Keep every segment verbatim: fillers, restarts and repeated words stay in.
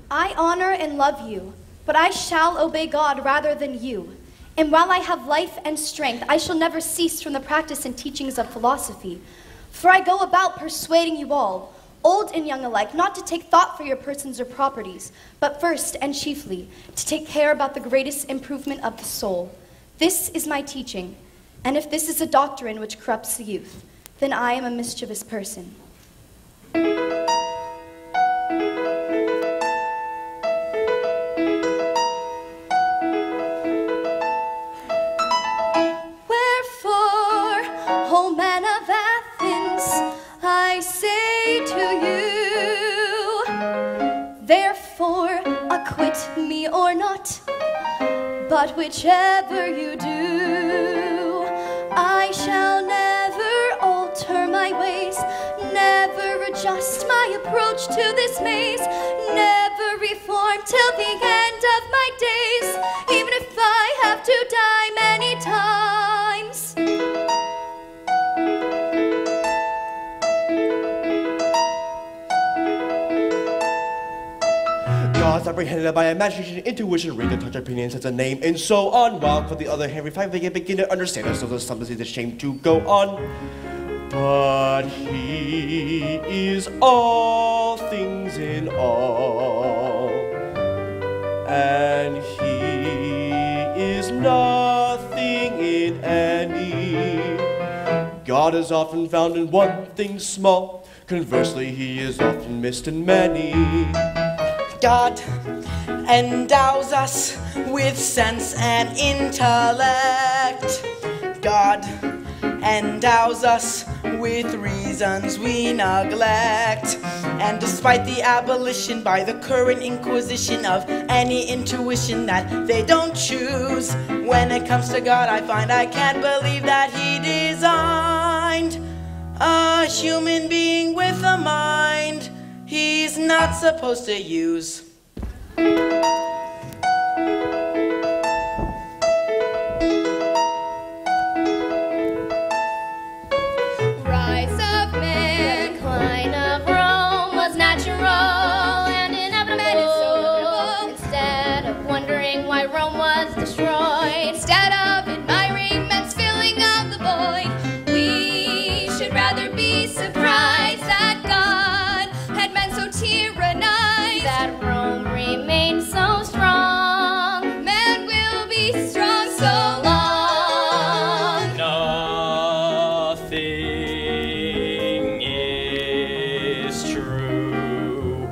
I honor and love you, but I shall obey God rather than you. And while I have life and strength, I shall never cease from the practice and teachings of philosophy. For I go about persuading you all, old and young alike, not to take thought for your persons or properties, but first and chiefly to take care about the greatest improvement of the soul. This is my teaching, and if this is a doctrine which corrupts the youth, then I am a mischievous person. I say to you, therefore acquit me or not, but whichever you do, I shall never alter my ways, never adjust my approach to this maze, never reform till the end of my days, even if I have to die many times. Gods apprehended by imagination, intuition, reason, touch, opinion, sense, a name, and so on. While for the other hand, we finally begin to understand ourselves as something is ashamed to go on. But he is all things in all, and he is nothing in any. God is often found in one thing small, conversely he is often missed in many. God endows us with sense and intellect. God endows us with reasons we neglect. And despite the abolition by the current inquisition of any intuition that they don't choose, when it comes to God, I find I can't believe that he designed a human being with a mind he's not supposed to use. Rise of man, decline of Rome was natural and inevitable. Instead of wondering why Rome was destroyed, instead of admiring men's filling of the void, we should rather be surprised that God had men so tyrannized, that Rome remained so strong. Man will be strong so long. Nothing is true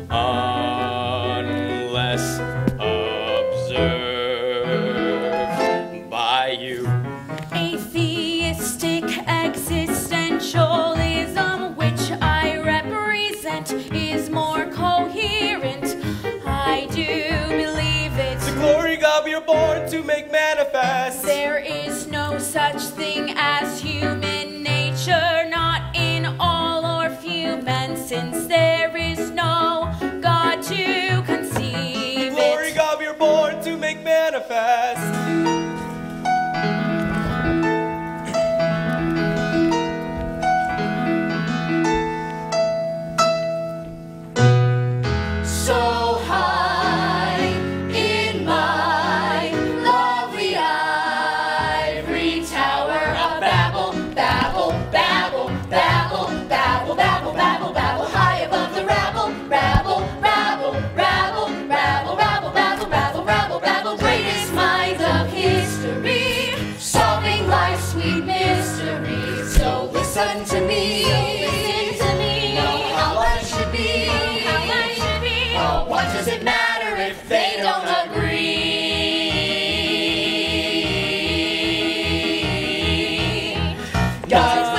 unless observed by you. Atheistic existentialism, which I represent, is more coherent. I do believe it. The glory God we are born to make manifest. There is no such thing as human nature, not in all or few men, since there is no God to conceive The glory it. God we are born to make manifest. So high in my lovely ivory tower of Babel, Babel, Babel, Babel, Babel, Babel, Babel, Babel, high above the rabble, rabble, rabble, rabble, rabble, rabble, rabble, rabble, rabble, rabble, greatest minds of history, solving life's sweet mysteries. So listen to me, listen to me, know how life should be, how life should be. Oh, what does it matter if they don't agree? God's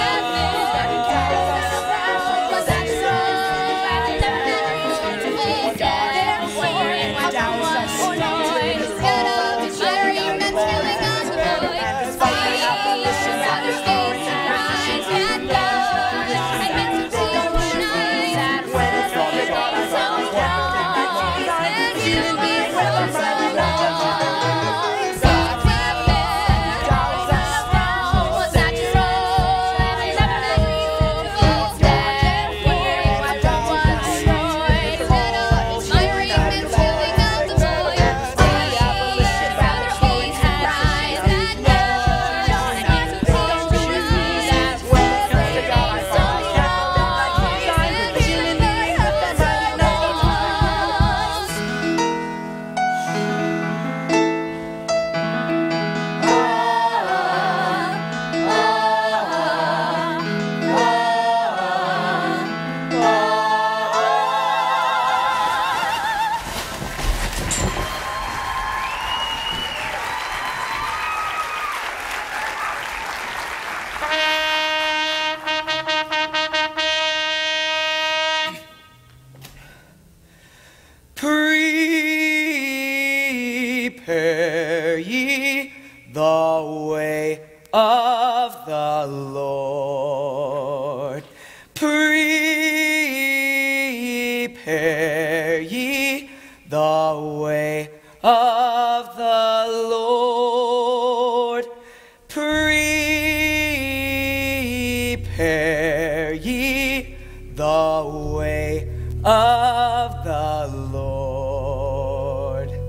prepare ye the way of the Lord. Prepare ye the way of the Lord.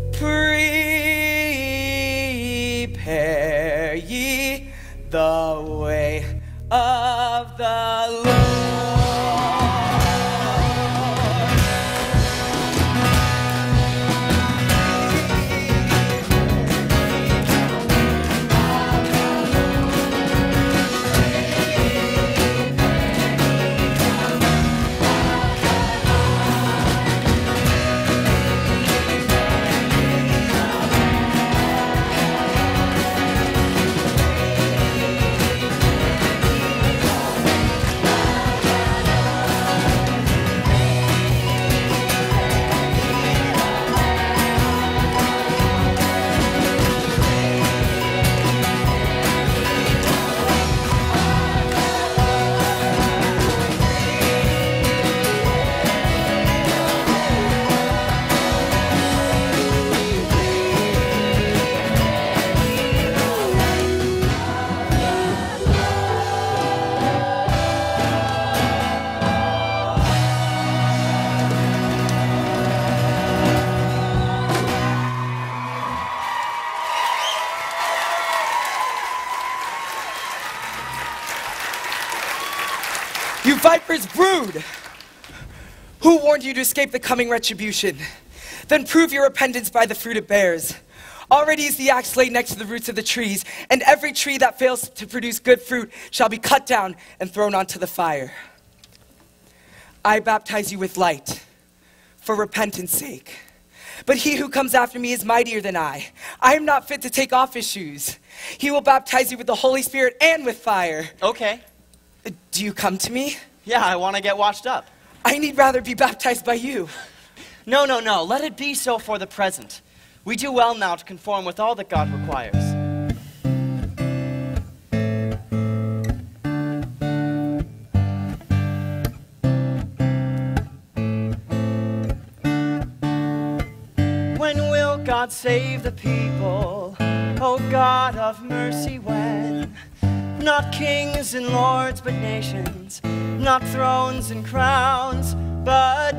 Prepare ye the way of the Lord. You viper's brood! Who warned you to escape the coming retribution? Then prove your repentance by the fruit it bears. Already is the axe laid next to the roots of the trees, and every tree that fails to produce good fruit shall be cut down and thrown onto the fire. I baptize you with light, for repentance' sake. But he who comes after me is mightier than I. I am not fit to take off his shoes. He will baptize you with the Holy Spirit and with fire. Okay. Do you come to me? Yeah, I want to get washed up. I need rather be baptized by you. No, no, no. Let it be so for the present. We do well now to conform with all that God requires. When will God save the people? Oh God of mercy, when? Not kings and lords, but nations. Not thrones and crowns, but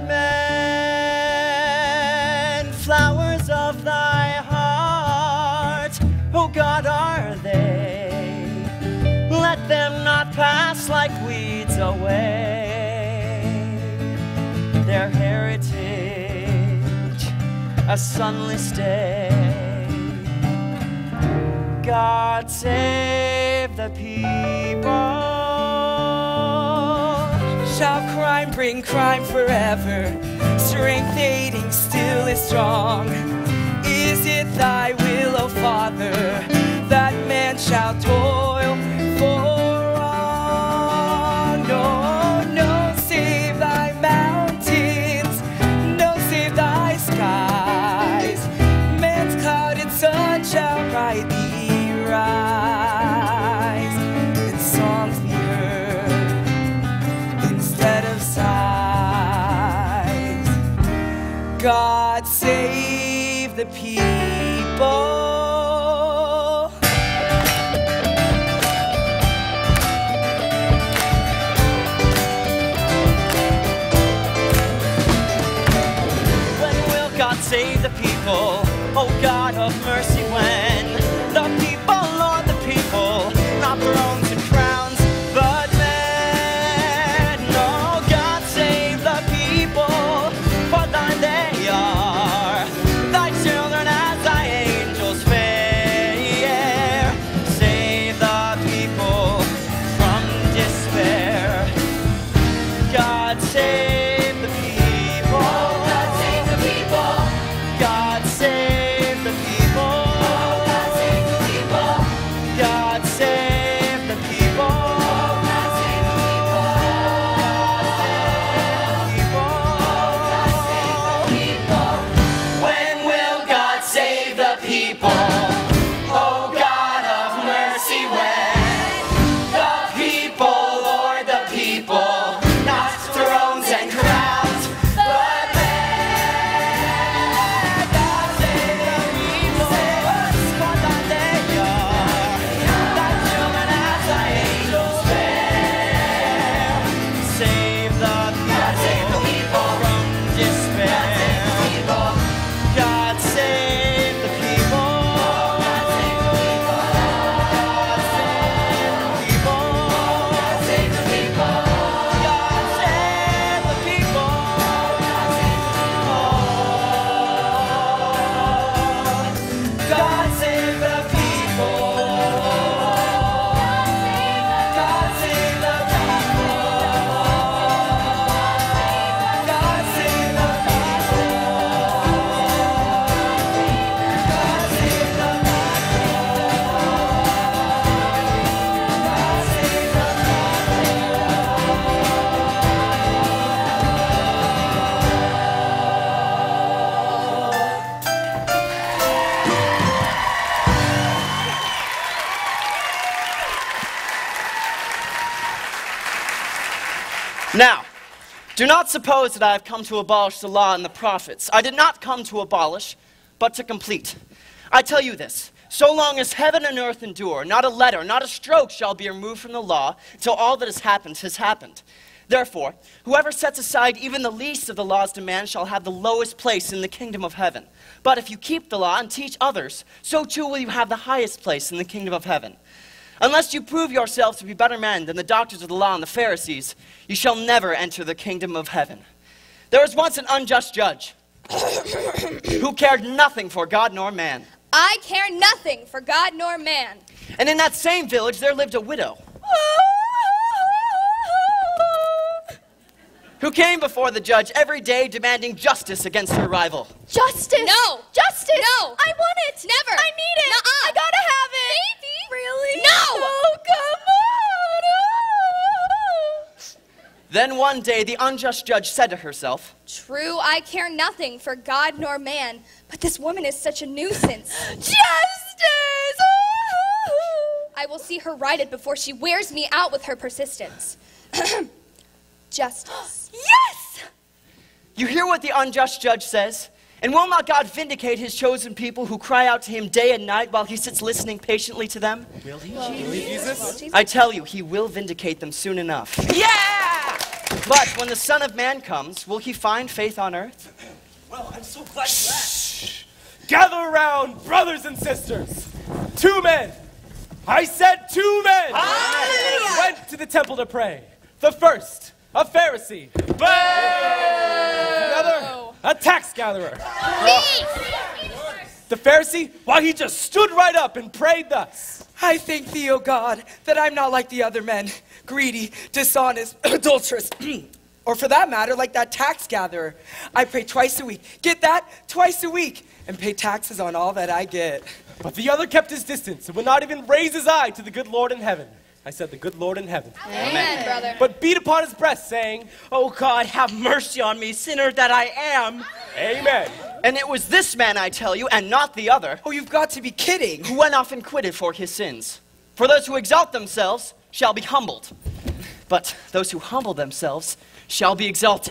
men. Flowers of thy heart, oh God, are they? Let them not pass like weeds away. Their heritage, a sunless day. God save the people. Shall crime bring crime forever? Strength aiding still is strong. Is it thy will, O Father, that man shall toil for wrong? No, no, save thy mountains, no, save thy skies. Man's clouded sun shall brightly rise, and songs be heard instead of sighs. God save the people. When will God save the people? Oh God of mercy, when? The people, Lord, the people, not thrones and crowns, but men. Oh God, save the people, for thine they are, thy children as thy angels fair. Save the people from despair. God save the people. God save the people. God save the people. Do not suppose that I have come to abolish the law and the prophets. I did not come to abolish, but to complete. I tell you this, so long as heaven and earth endure, not a letter, not a stroke shall be removed from the law until all that has happened has happened. Therefore, whoever sets aside even the least of the law's demands shall have the lowest place in the kingdom of heaven. But if you keep the law and teach others, so too will you have the highest place in the kingdom of heaven. Unless you prove yourselves to be better men than the doctors of the law and the Pharisees, you shall never enter the kingdom of heaven. There was once an unjust judge who cared nothing for God nor man. I care nothing for God nor man. And in that same village there lived a widow who came before the judge every day demanding justice against her rival. Justice! No! Justice! No! I want it! Never! I need it! Nuh-uh. I gotta have it! Baby! Really? No! Oh, come on! Then one day the unjust judge said to herself, True, I care nothing for God nor man, but this woman is such a nuisance. Justice! I will see her righted before she wears me out with her persistence. Justice. Yes! you hear what the unjust judge says? And will not God vindicate his chosen people who cry out to him day and night while he sits listening patiently to them? Will he? Really, Jesus? I tell you, he will vindicate them soon enough. Yeah! But when the Son of Man comes, will he find faith on earth? Well, I'm so glad you asked. Gather around, brothers and sisters. Two men. I said two men. Hallelujah. Went to the temple to pray. The first, a Pharisee. The other, a tax gatherer. The Pharisee, why, he just stood right up and prayed thus. I thank thee, O God, that I'm not like the other men, greedy, dishonest, adulterous, or for that matter, like that tax gatherer. I pray twice a week. Get that? Twice a week. And pay taxes on all that I get. But the other kept his distance and would not even raise his eye to the good Lord in heaven. I said the good Lord in heaven. Amen, Amen, brother. But beat upon his breast, saying, Oh God, have mercy on me, sinner that I am. Amen. And it was this man, I tell you, and not the other, Oh, you've got to be kidding. who went off and quitted for his sins. For those who exalt themselves shall be humbled, but those who humble themselves shall be exalted.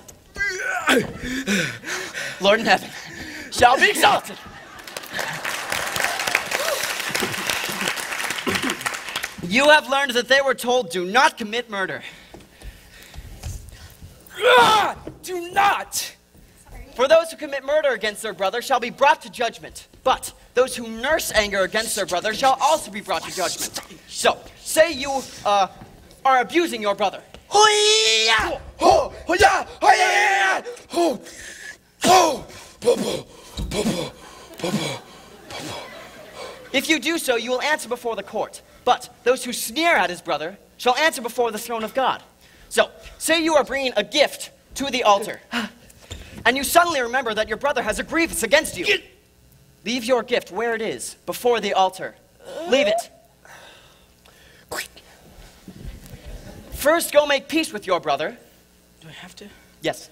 Lord in heaven shall be exalted. You have learned that they were told, do not commit murder. Ah, do not. For those who commit murder against their brother shall be brought to judgment. But those who nurse anger against their brother shall also be brought to judgment. So, say you uh, are abusing your brother. Ho-ya! Ho! Ho-ya! Ho-ya! Ho! Ho! Bo-bo! Bo-bo! Bo-bo! If you do so, you will answer before the court. But those who sneer at his brother shall answer before the throne of God. So, say you are bringing a gift to the altar, and you suddenly remember that your brother has a grievance against you. Leave your gift where it is, before the altar. Leave it. First, go make peace with your brother. Do I have to? Yes.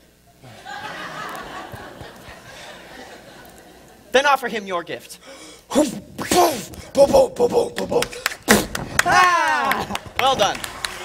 Then offer him your gift. Ah! Well done.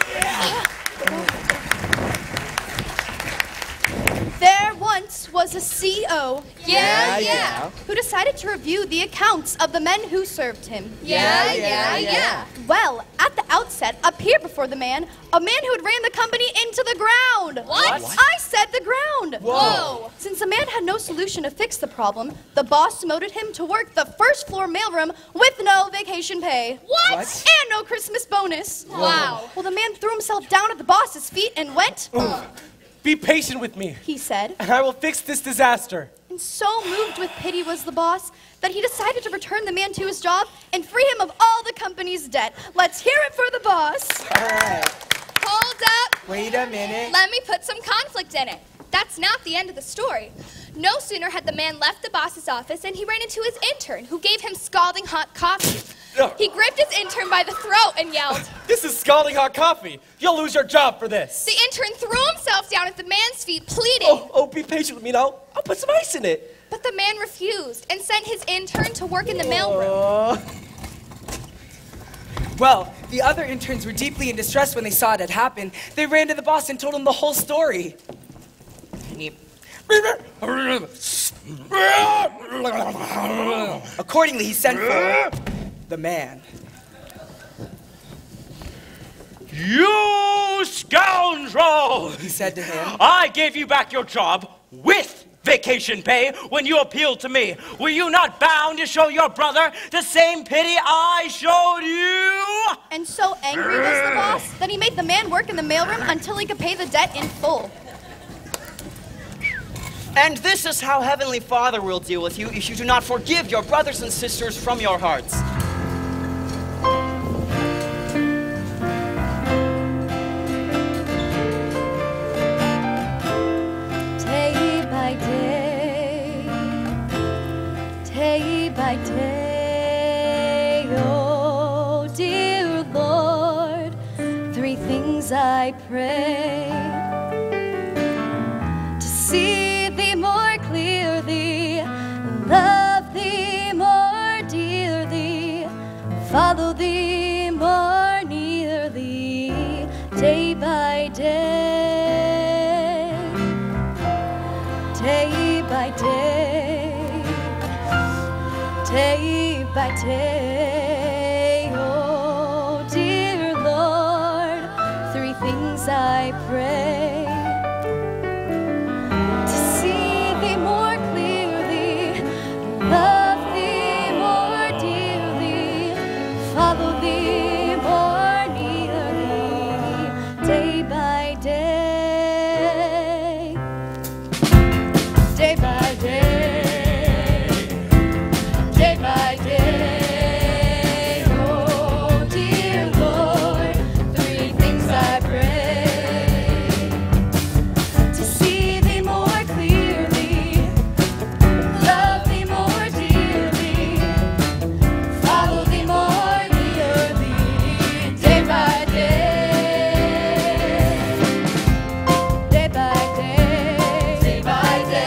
There once was a C E O Yeah, yeah. who decided to review the accounts of the men who served him. Yeah, yeah, yeah. Well, at the outset, appeared before the man a man who had ran the company into the ground. What? I said the ground. Whoa. Since the man had no solution to fix the problem, the boss demoted him to work the first floor mailroom with no vacation pay. What? And no Christmas bonus. Wow. Well, the man threw himself down at the boss's feet and went, Be patient with me, he said. and I will fix this disaster. And so moved with pity was the boss that he decided to return the man to his job and free him of all the company's debt. Let's hear it for the boss. All right. Hold up. Wait a minute. Let me put some conflict in it. That's not the end of the story. No sooner had the man left the boss's office and he ran into his intern, who gave him scalding hot coffee. He gripped his intern by the throat and yelled, This is scalding hot coffee. You'll lose your job for this. The intern threw himself down at the man's feet, pleading. Oh, oh, be patient with me now. I'll put some ice in it. But the man refused and sent his intern to work in the mailroom. Well, the other interns were deeply in distress when they saw it had happened. They ran to the boss and told him the whole story. he... Accordingly, he sent for the man. You scoundrel! He said to him, I gave you back your job with vacation pay when you appealed to me. Were you not bound to show your brother the same pity I showed you? And so angry was the boss that he made the man work in the mailroom until he could pay the debt in full. And this is how Heavenly Father will deal with you if you do not forgive your brothers and sisters from your hearts. Day by day, day by day, oh dear Lord, three things I pray. To see thee more clearly, love thee more dearly, follow thee more nearly, day by day. Day by day, day by day, oh dear Lord, three things I pray. To see thee more clearly, love thee more dearly, follow thee more nearly, day by day. Day by day, day by day, oh dear Lord, three things I pray. To see thee more clearly, love thee more dearly, follow thee more nearly, day by day, day by day, day by day.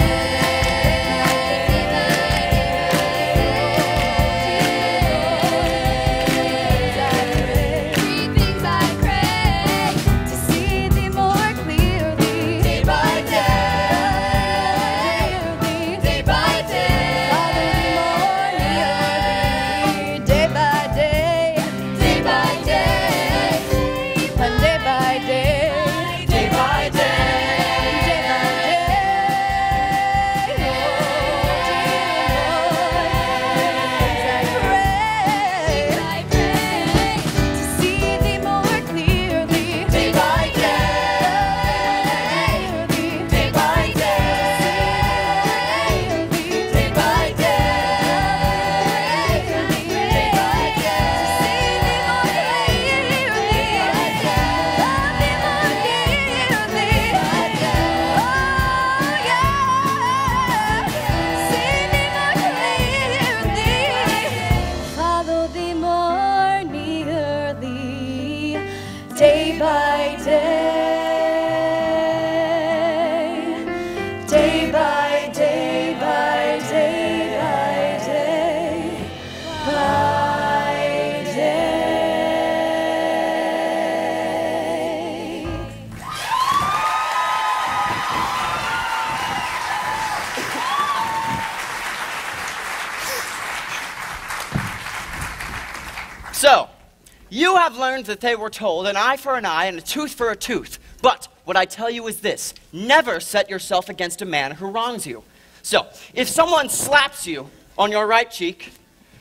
Day by day, day by day, by day, by day, by day. So, you have learned that they were told an eye for an eye and a tooth for a tooth. But what I tell you is this: never set yourself against a man who wrongs you. So, if someone slaps you on your right cheek,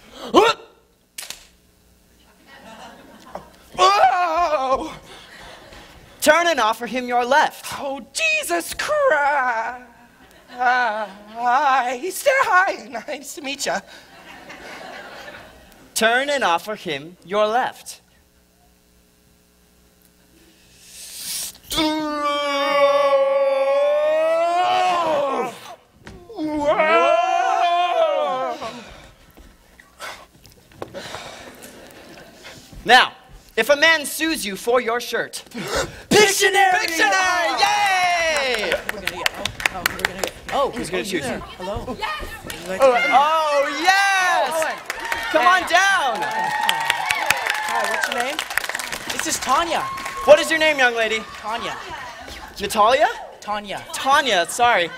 oh, turn and offer him your left. oh, Jesus Christ. Hi, say hi, nice to meet ya. Turn and offer him your left. Now, if a man sues you for your shirt, Pictionary! Pictionary! Yay! We're gonna get, oh, oh, we're gonna get, oh, Who's gonna oh, you choose? there. Hello. Yes! Oh, yes! Come on down. Hi, what's your name? This is Tanya. What is your name, young lady? Tanya. Natalia? Tanya. Tanya, sorry.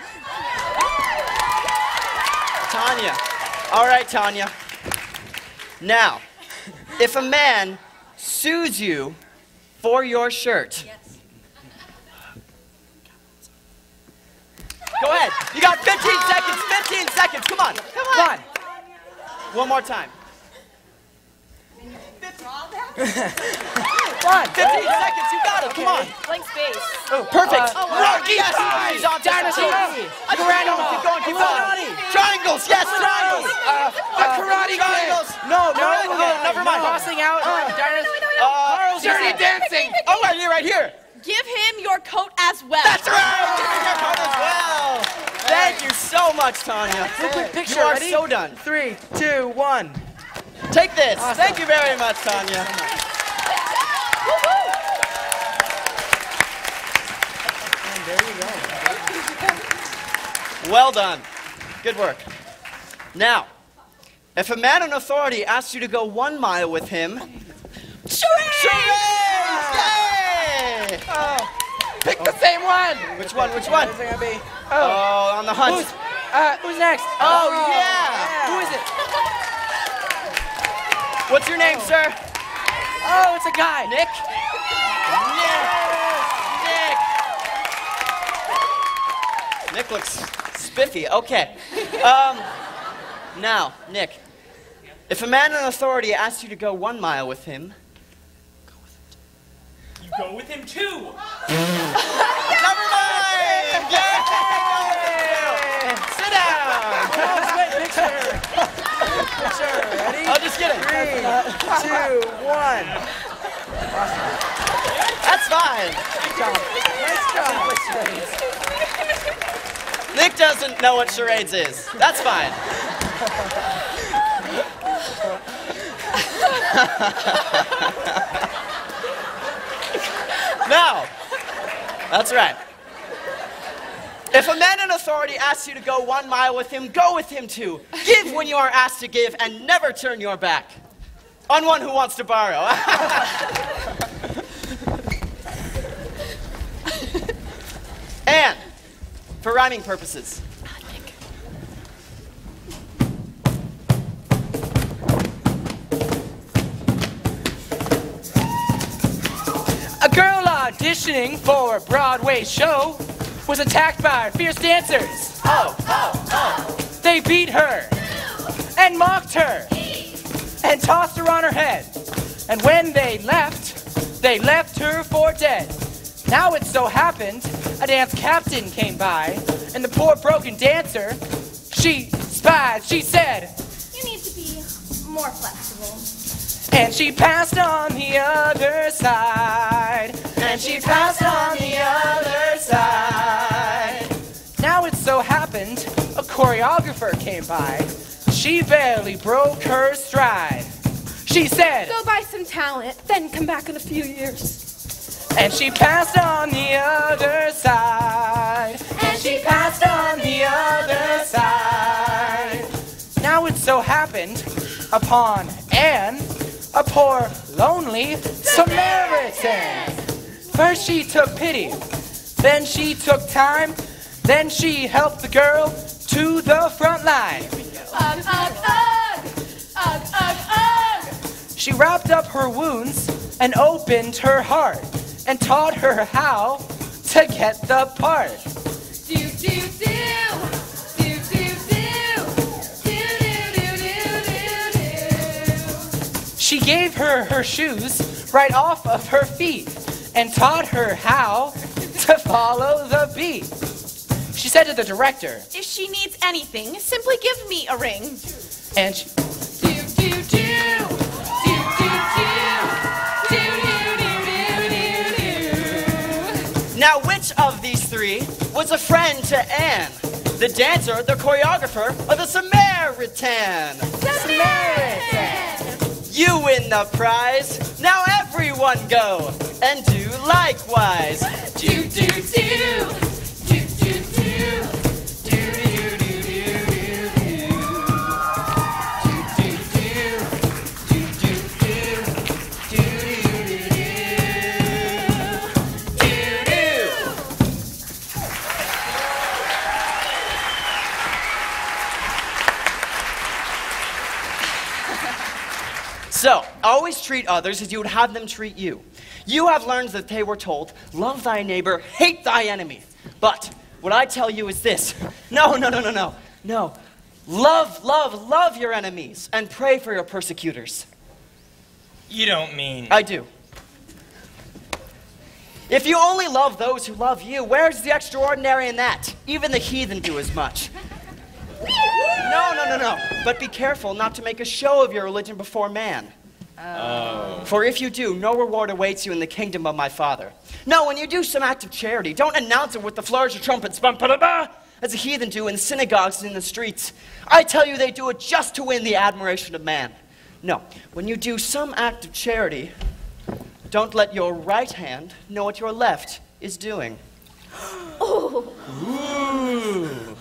Tanya. All right, Tanya. Now, if a man sues you for your shirt. Yes. Go ahead. You got fifteen seconds. fifteen seconds. Come on. Come on. One. One more time. One. fifteen seconds. You got it. Come on. Blank space. Oh, perfect. Oh, Rocky, yes. He's on dinosaur. Keep going. Keep going. Keep going. Triangles. Yes. Triangles. Uh, a karate triangles. No. No. No. No. Never mind. Crossing out. Uh, Uh, Dirty dancing. Oh, right here. Right here. Give him your coat as well. That's right. Give him your coat as well. Thank you so much, Tanya. Quick picture. You are Ready? so done. Three, two, one. Take this. Awesome. Thank you very much, Tanya. And there you go. Well done. Good work. Now, if a man in authority asks you to go one mile with him, charades! Charades! Yay! Oh. Pick the same one. Which one? Which one? Where's it gonna be? Oh, oh on the hunt. Who's, uh, who's next? Oh, Oh, yeah. yeah. Who is it? What's your name, sir? Oh, it's a guy. Nick? Nick. Nick. Nick looks spiffy. Okay. Um, now, Nick, if a man in authority asks you to go one mile with him, go with him. You go with him too. Never mind! Yeah! Sit down! Wait, picture. Picture. Ready? Oh, just kidding. Three, two, one. That's fine. Nice job. Nick doesn't know what charades is. That's fine. Now, that's right. If a man in authority asks you to go one mile with him, go with him too. Give when you are asked to give, and never turn your back on one who wants to borrow. And for rhyming purposes. A girl auditioning for a Broadway show was attacked by fierce dancers. Oh, oh, oh. They beat her and mocked her and tossed her on her head. And when they left, they left her for dead. Now it so happened, a dance captain came by, and the poor broken dancer, she spied, she said, You need to be more flexible. and she passed on the other side, and she passed on the other side. Now it so happened, a choreographer came by, she barely broke her stride. She said, Go buy some talent, then come back in a few years. and she passed on the other side, and she passed on the other side. Now it so happened, upon Anne, a poor, lonely Samaritan. First she took pity, then she took time, then she helped the girl to the front line. Ugh, ugh, ugh! Ugh, ugh, ugh! She wrapped up her wounds and opened her heart and taught her how to get the part. Do, do, do! Do, do, do! Do, do, do, do, do, do! She gave her her shoes right off of her feet and taught her how to follow the beat. She said to the director, If she needs anything, simply give me a ring. and she, Do, do, do! Do, do, do! Do, do, do, do, do, do! Now, which of these three was a friend to Anne? The dancer, the choreographer, or the Samaritan? Samaritan! You win the prize. Now everyone go and do likewise. Do, do, do! Do, do, do! Do, do, do, do, do, do! Do, do, do! Do, do, do, do, do! So, always treat others as you would have them treat you. You have learned that they were told, love thy neighbor, hate thy enemy. But what I tell you is this. No, no, no, no, no. No. Love, love, love your enemies and pray for your persecutors. You don't mean... I do. If you only love those who love you, where's the extraordinary in that? Even the heathen do as much. No, no, no, no. But be careful not to make a show of your religion before man. Oh. For if you do, no reward awaits you in the kingdom of my Father. No, when you do some act of charity, don't announce it with the flourish of trumpets, bum, ba, da, ba, as the heathen do in synagogues and in the streets. I tell you, they do it just to win the admiration of man. No, when you do some act of charity, don't let your right hand know what your left is doing. Oh. Ooh.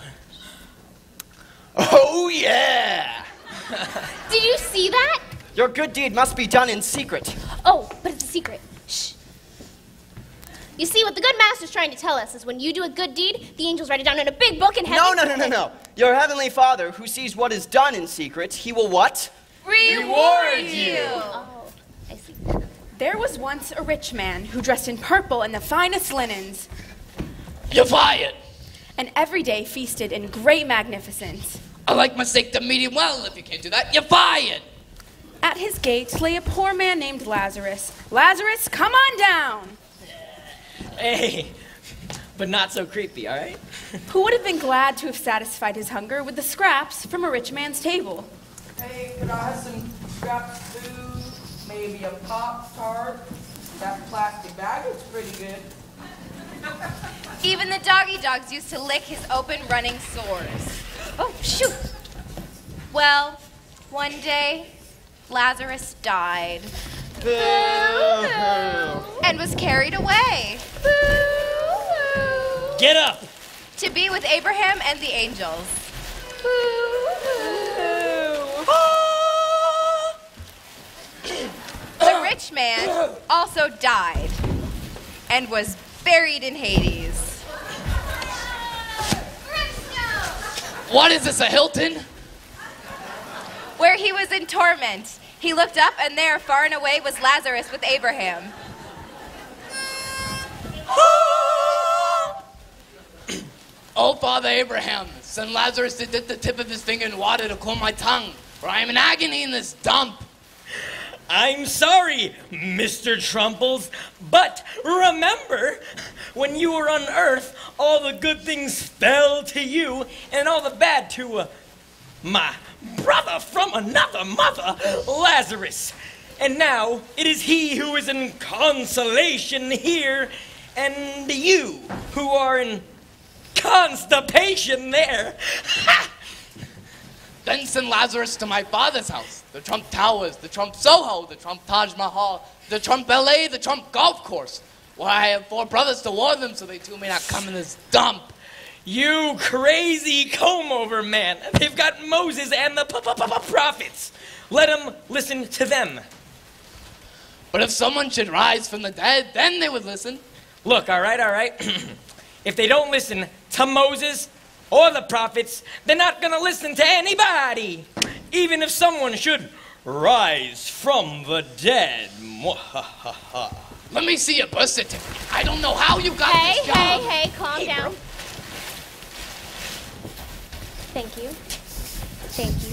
Oh, yeah! Did you see that? Your good deed must be done in secret. Oh, but it's a secret. Shh. You see, what the good master's trying to tell us is when you do a good deed, the angels write it down in a big book in heaven. No, no, no, no, no. Your heavenly Father, who sees what is done in secret, he will what? Reward you. Oh, I see. There was once a rich man who dressed in purple and the finest linens. You're fired. And every day feasted in great magnificence. I like my steak to medium well. If you can't do that, you're fired. At his gate lay a poor man named Lazarus. Lazarus, come on down. Hey, but not so creepy, all right? Who would have been glad to have satisfied his hunger with the scraps from a rich man's table? Hey, could I have some scraps of food? Maybe a Pop-Tart? That plastic bag is pretty good. Even the doggy dogs used to lick his open running sores. Oh, shoot. Well, one day, Lazarus died. Boo-hoo. And was carried away. Boo-hoo. Get up! To be with Abraham and the angels. Boo-hoo. The rich man also died and was buried in Hades. What is this, a Hilton? Where he was in torment. He looked up, and there, far and away, was Lazarus with Abraham. Oh, Father Abraham, send Lazarus to dip the tip of his finger in water to cool my tongue, for I am in agony in this dump. I'm sorry, Mister Trumples, but remember, when you were on Earth, all the good things fell to you, and all the bad to uh, my brother from another mother, Lazarus. And now it is he who is in consolation here, and you who are in constipation there. Ha! Then send Lazarus to my father's house. The Trump Towers, the Trump Soho, the Trump Taj Mahal, the Trump L A, the Trump Golf Course, where I have four brothers to warn them so they too may not come in this dump. You crazy comb-over man. They've got Moses and the prophets. Let them listen to them. But if someone should rise from the dead, then they would listen. Look, all right, all right. If they don't listen to Moses or the prophets, they're not going to listen to anybody. Even if someone should rise from the dead. Let me see your birth certificate. I don't know how you got hey, this job. Hey, hey, hey, calm hey, down. Bro. Thank you. Thank you.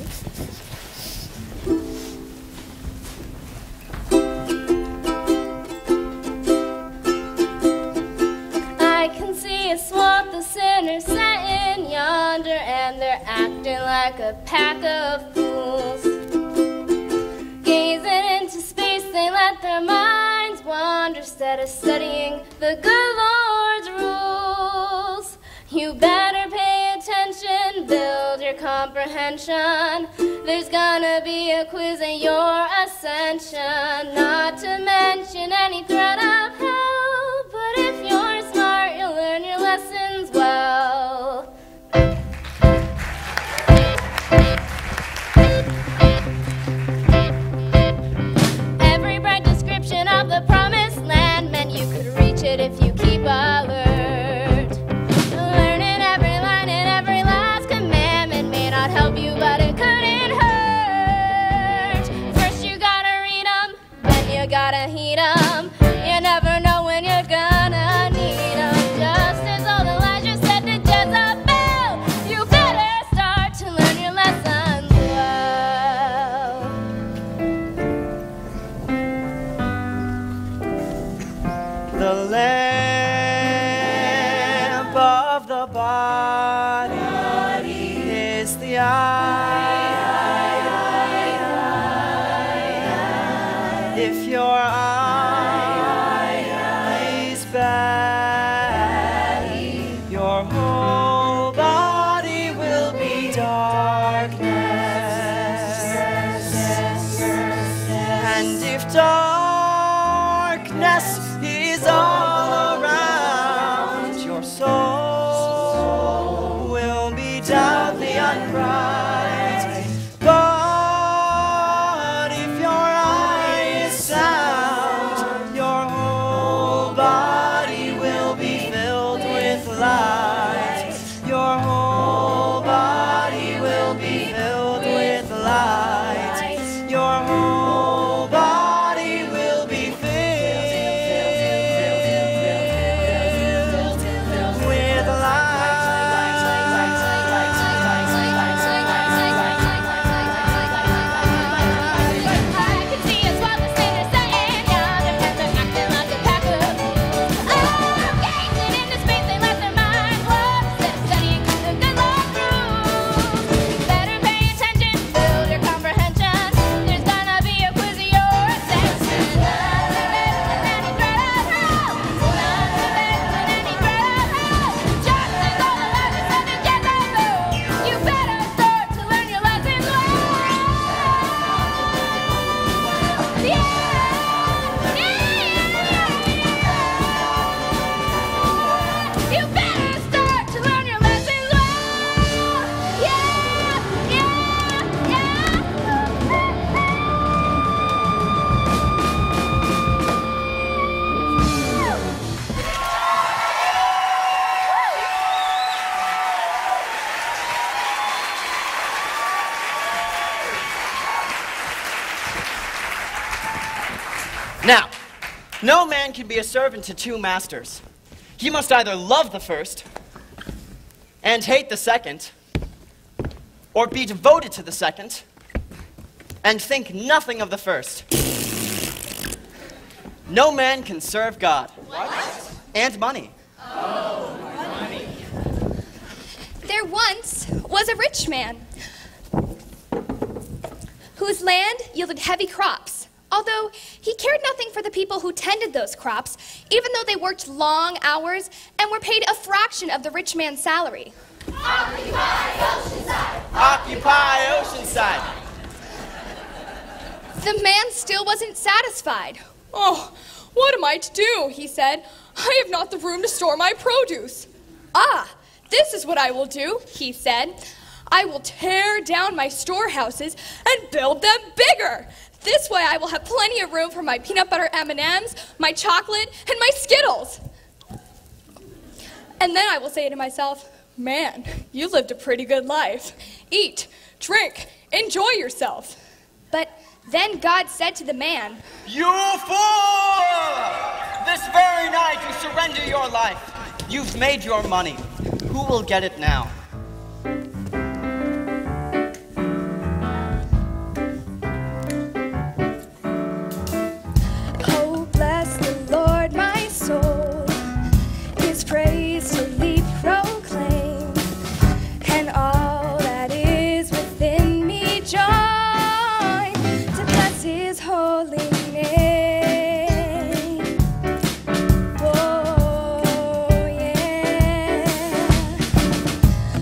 I can see a swamp the sinners sat in yonder, and they're acting like a pack of fools. Gazing into space, they let their minds wander instead of studying the good Lord's rules. You better pay attention, build your comprehension. There's gonna be a quiz in your ascension. Not to mention any threat of hell, but if you're smart, you'll learn your lessons well. Every bright description of the promised land meant you could reach it if you keep alert. Learning every line and every last commandment may not help you, but it couldn't hurt. First you gotta If your eyes bad, your whole body will be darkness. And if darkness is all around, your soul will be doubly unbright. But if your eye is sound, your whole body will be filled with light. Your whole body will be filled with light. Your whole body will be filled with light. Now, no man can be a servant to two masters. He must either love the first and hate the second, or be devoted to the second and think nothing of the first. No man can serve God. What? And money. Oh, money. There once was a rich man whose land yielded heavy crops. Although he cared nothing for the people who tended those crops, even though they worked long hours and were paid a fraction of the rich man's salary. Occupy Oceanside! Occupy Oceanside! The man still wasn't satisfied. Oh, what am I to do? He said. I have not the room to store my produce. Ah, this is what I will do, he said. I will tear down my storehouses and build them bigger. This way I will have plenty of room for my peanut butter M and M's, my chocolate, and my Skittles. And then I will say to myself, man, you lived a pretty good life. Eat, drink, enjoy yourself. But then God said to the man, You fool! This very night you surrender your life. You've made your money. Who will get it now? Praise to lead proclaim, and all that is within me join to bless his holy name. Oh yeah.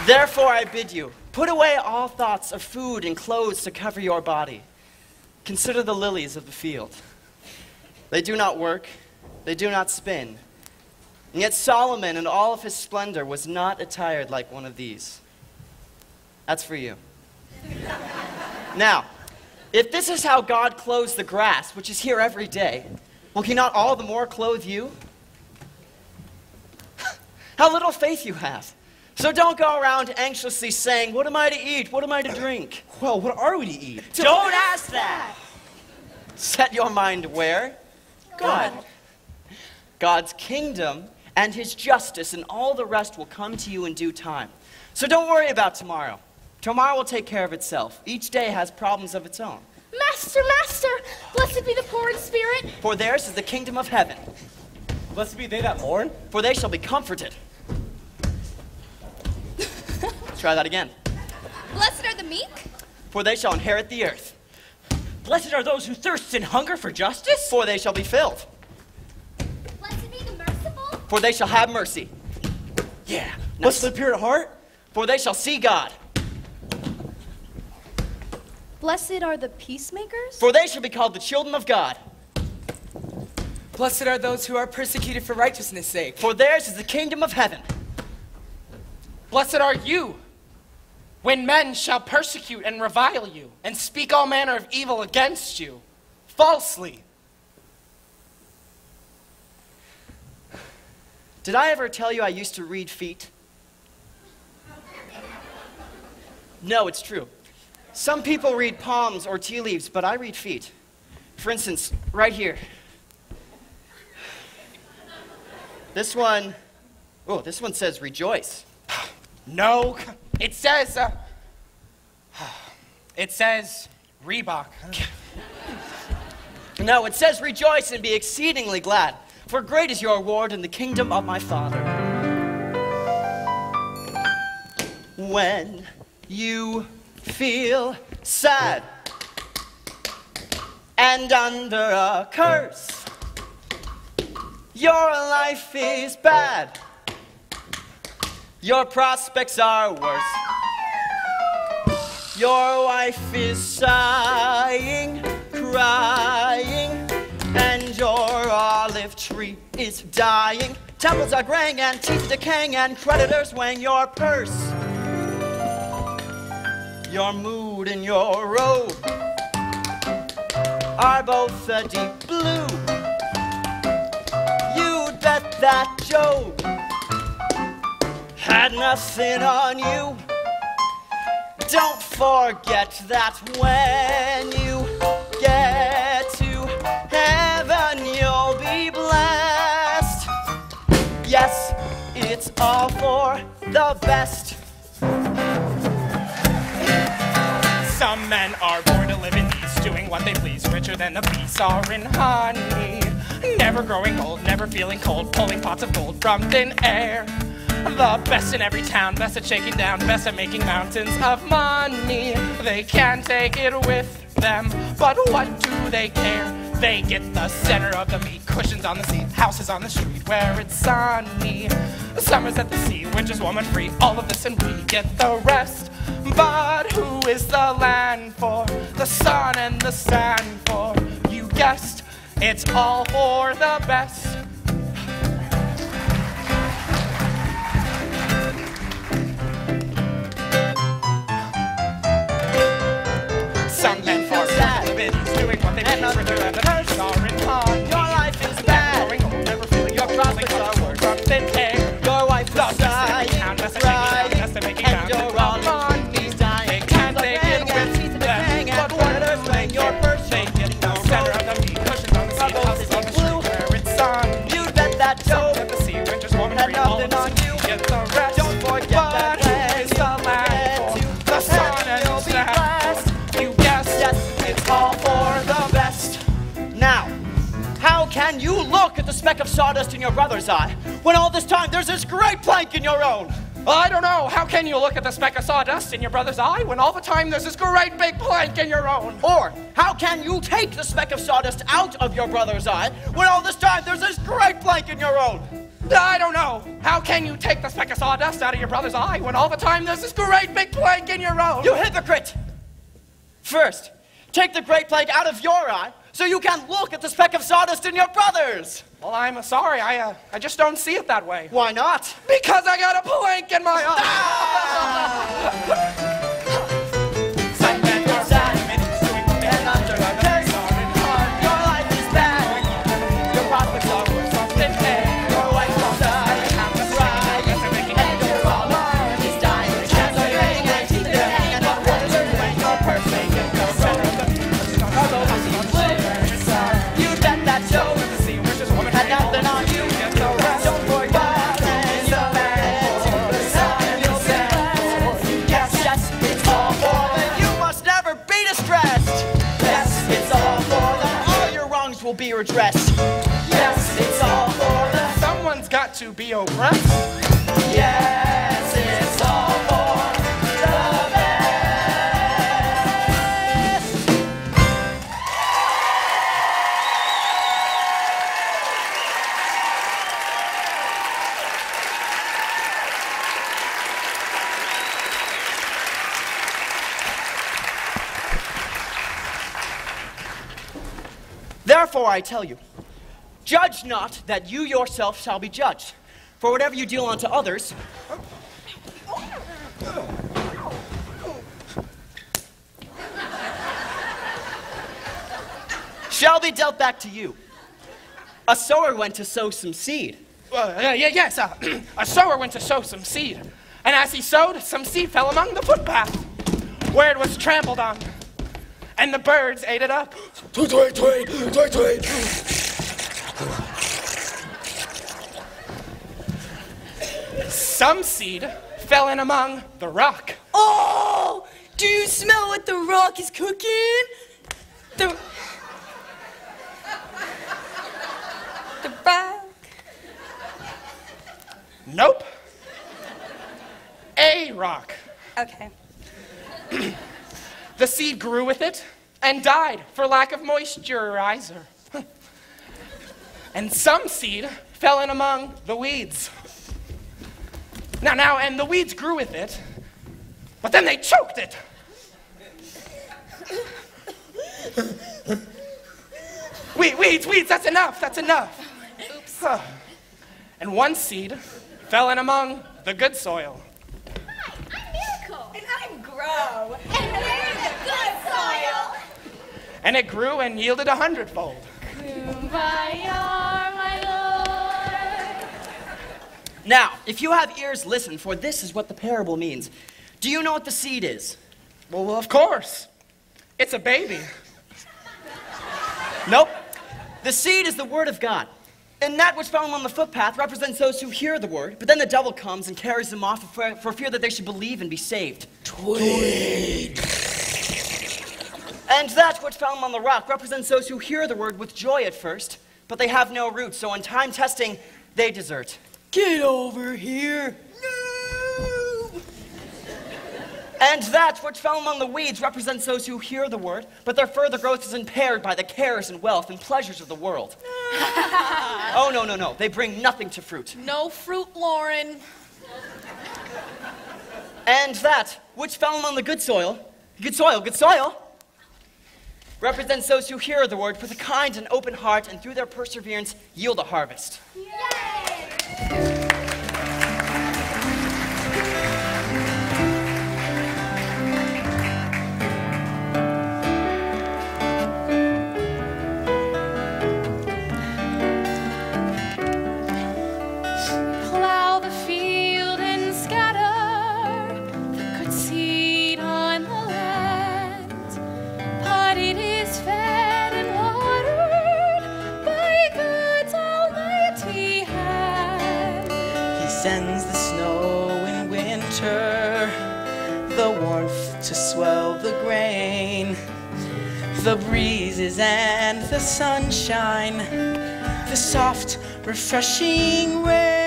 Therefore I bid you, put away all thoughts of food and clothes to cover your body. Consider the lilies of the field. They do not work, they do not spin. And yet Solomon in all of his splendor was not attired like one of these. That's for you. Now, if this is how God clothes the grass, which is here every day, will he not all the more clothe you? How little faith you have. So don't go around anxiously saying, what am I to eat? What am I to drink? Well, what are we to eat? Don't ask that. Set your mind where? God. God's kingdom and his justice and all the rest will come to you in due time. So don't worry about tomorrow. Tomorrow will take care of itself. Each day has problems of its own. Master, Master, blessed be the poor in spirit. For theirs is the kingdom of heaven. Blessed be they that mourn, for they shall be comforted. Try that again. Blessed are the meek, for they shall inherit the earth. Blessed are those who thirst and hunger for justice, for they shall be filled. blessed be the merciful, For they shall have mercy. yeah. blessed the pure at heart, For they shall see God. Blessed are the peacemakers, For they shall be called the children of God. Blessed are those who are persecuted for righteousness' sake. For theirs is the kingdom of heaven. Blessed are you when men shall persecute and revile you and speak all manner of evil against you falsely. Did I ever tell you I used to read feet? No, it's true. Some people read palms or tea leaves, but I read feet. For instance, right here. This one, oh, this one says rejoice. No, it says, uh, it says Reebok. No, it says rejoice and be exceedingly glad, for great is your reward in the kingdom of my Father. When you feel sad and under a curse, your life is bad, your prospects are worse, your wife is sighing, crying, and your olive tree is dying, temples are graying and teeth decaying and creditors weighing your purse. Your mood and your robe are both a deep blue. You'd bet that Job had nothing on you. Don't forget that when you get to heaven, you'll be blessed. Yes, it's all for the best. Some men are born to live in ease, doing what they please, richer than the beasts are in honey. Never growing old, never feeling cold, pulling pots of gold from thin air. The best in every town, best at shaking down, best at making mountains of money. They can't take it with them, but what do they care? They get the center of the meat, cushions on the seat, houses on the street where it's sunny. Summers at the sea, winter's warm and free, all of this and we get the rest. But who is the land for? The sun and the sand for? You guessed, it's all for the best. Some men are sad, doing what they please, richer than the beasts are in honey. Your life is bad, growing old, never feeling your prospects are worse. from thin air. Your wife is The sighing, best crying, best at making and your mountains of olive money. tree is dying. They can't take it Temples are with graying and teeth them, decaying and but what creditors do they weighing your care? purse. They get the center of the meat, cushions on the seat, houses on the street where it's sun. You'd bet that Job Job at the sea, winter's warm and had free, all of nothing the on sea, you. get the rest. Don't forget that But who when is the you land get for? The to sun heaven, and you'll the be sand. blessed. You guessed, Yes, it's all for the best. Now, how can you look at the speck of sawdust in your brother's eye when all this time there's this great plank in your own? Well, I don't know. How can you look at the speck of sawdust in your brother's eye when all the time there's this great big plank in your own? Or how can you take the speck of sawdust out of your brother's eye when all this time there's this great plank in your own? I don't know. How can you take the speck of sawdust out of your brother's eye when all the time there's this great big plank in your own? You hypocrite! First, take the great plank out of your eye so you can look at the speck of sawdust in your brother's. Well, I'm sorry. I, uh, I just don't see it that way. Why not? Because I got a plank in my eye. Will be redressed. Yes, it's all for the... Someone's got to be oppressed. Yes, it's all for the Therefore, I tell you, judge not, that you yourself shall be judged. For whatever you deal unto others, shall be dealt back to you. A sower went to sow some seed. Uh, yeah, yeah, yes, uh, a sower went to sow some seed. And as he sowed, some seed fell among the footpath, where it was trampled on. And the birds ate it up. Tweet, tweet, tweet, tweet, tweet. Some seed fell in among the rock. Oh, do you smell what the rock is cooking? The... The rock. Nope. A rock. Okay. The seed grew with it and died for lack of moisturizer. And some seed fell in among the weeds. Now, now, and the weeds grew with it, but then they choked it. We, weeds, weeds, that's enough, that's enough. Oops. And one seed fell in among the good soil. And I'm Grow. And we're the good soil. And it grew and yielded a hundredfold. Kumbaya, my lord. Now, if you have ears, listen, for this is what the parable means. Do you know what the seed is? Well, well, of course. It's a baby. Nope. The seed is the word of God. And that which fell on the footpath represents those who hear the word, but then the devil comes and carries them off for, for fear that they should believe and be saved. Tweet. And that which fell on the rock represents those who hear the word with joy at first, but they have no root, so in time testing, they desert. Get over here. And that which fell among the weeds represents those who hear the word, but their further growth is impaired by the cares and wealth and pleasures of the world. Oh, no, no, no. They bring nothing to fruit. No fruit, Lauren. And that which fell among the good soil, good soil, good soil, represents those who hear the word with a kind and open heart, and through their perseverance yield a harvest. Yay! Sends the snow in winter, the warmth to swell the grain, the breezes and the sunshine, the soft, refreshing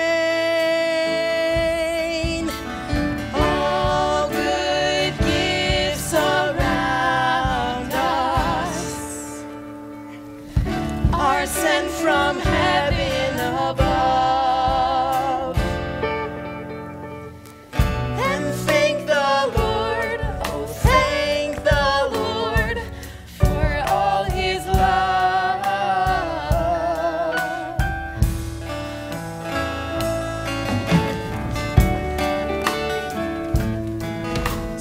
rain. All good gifts around us are sent from heaven above.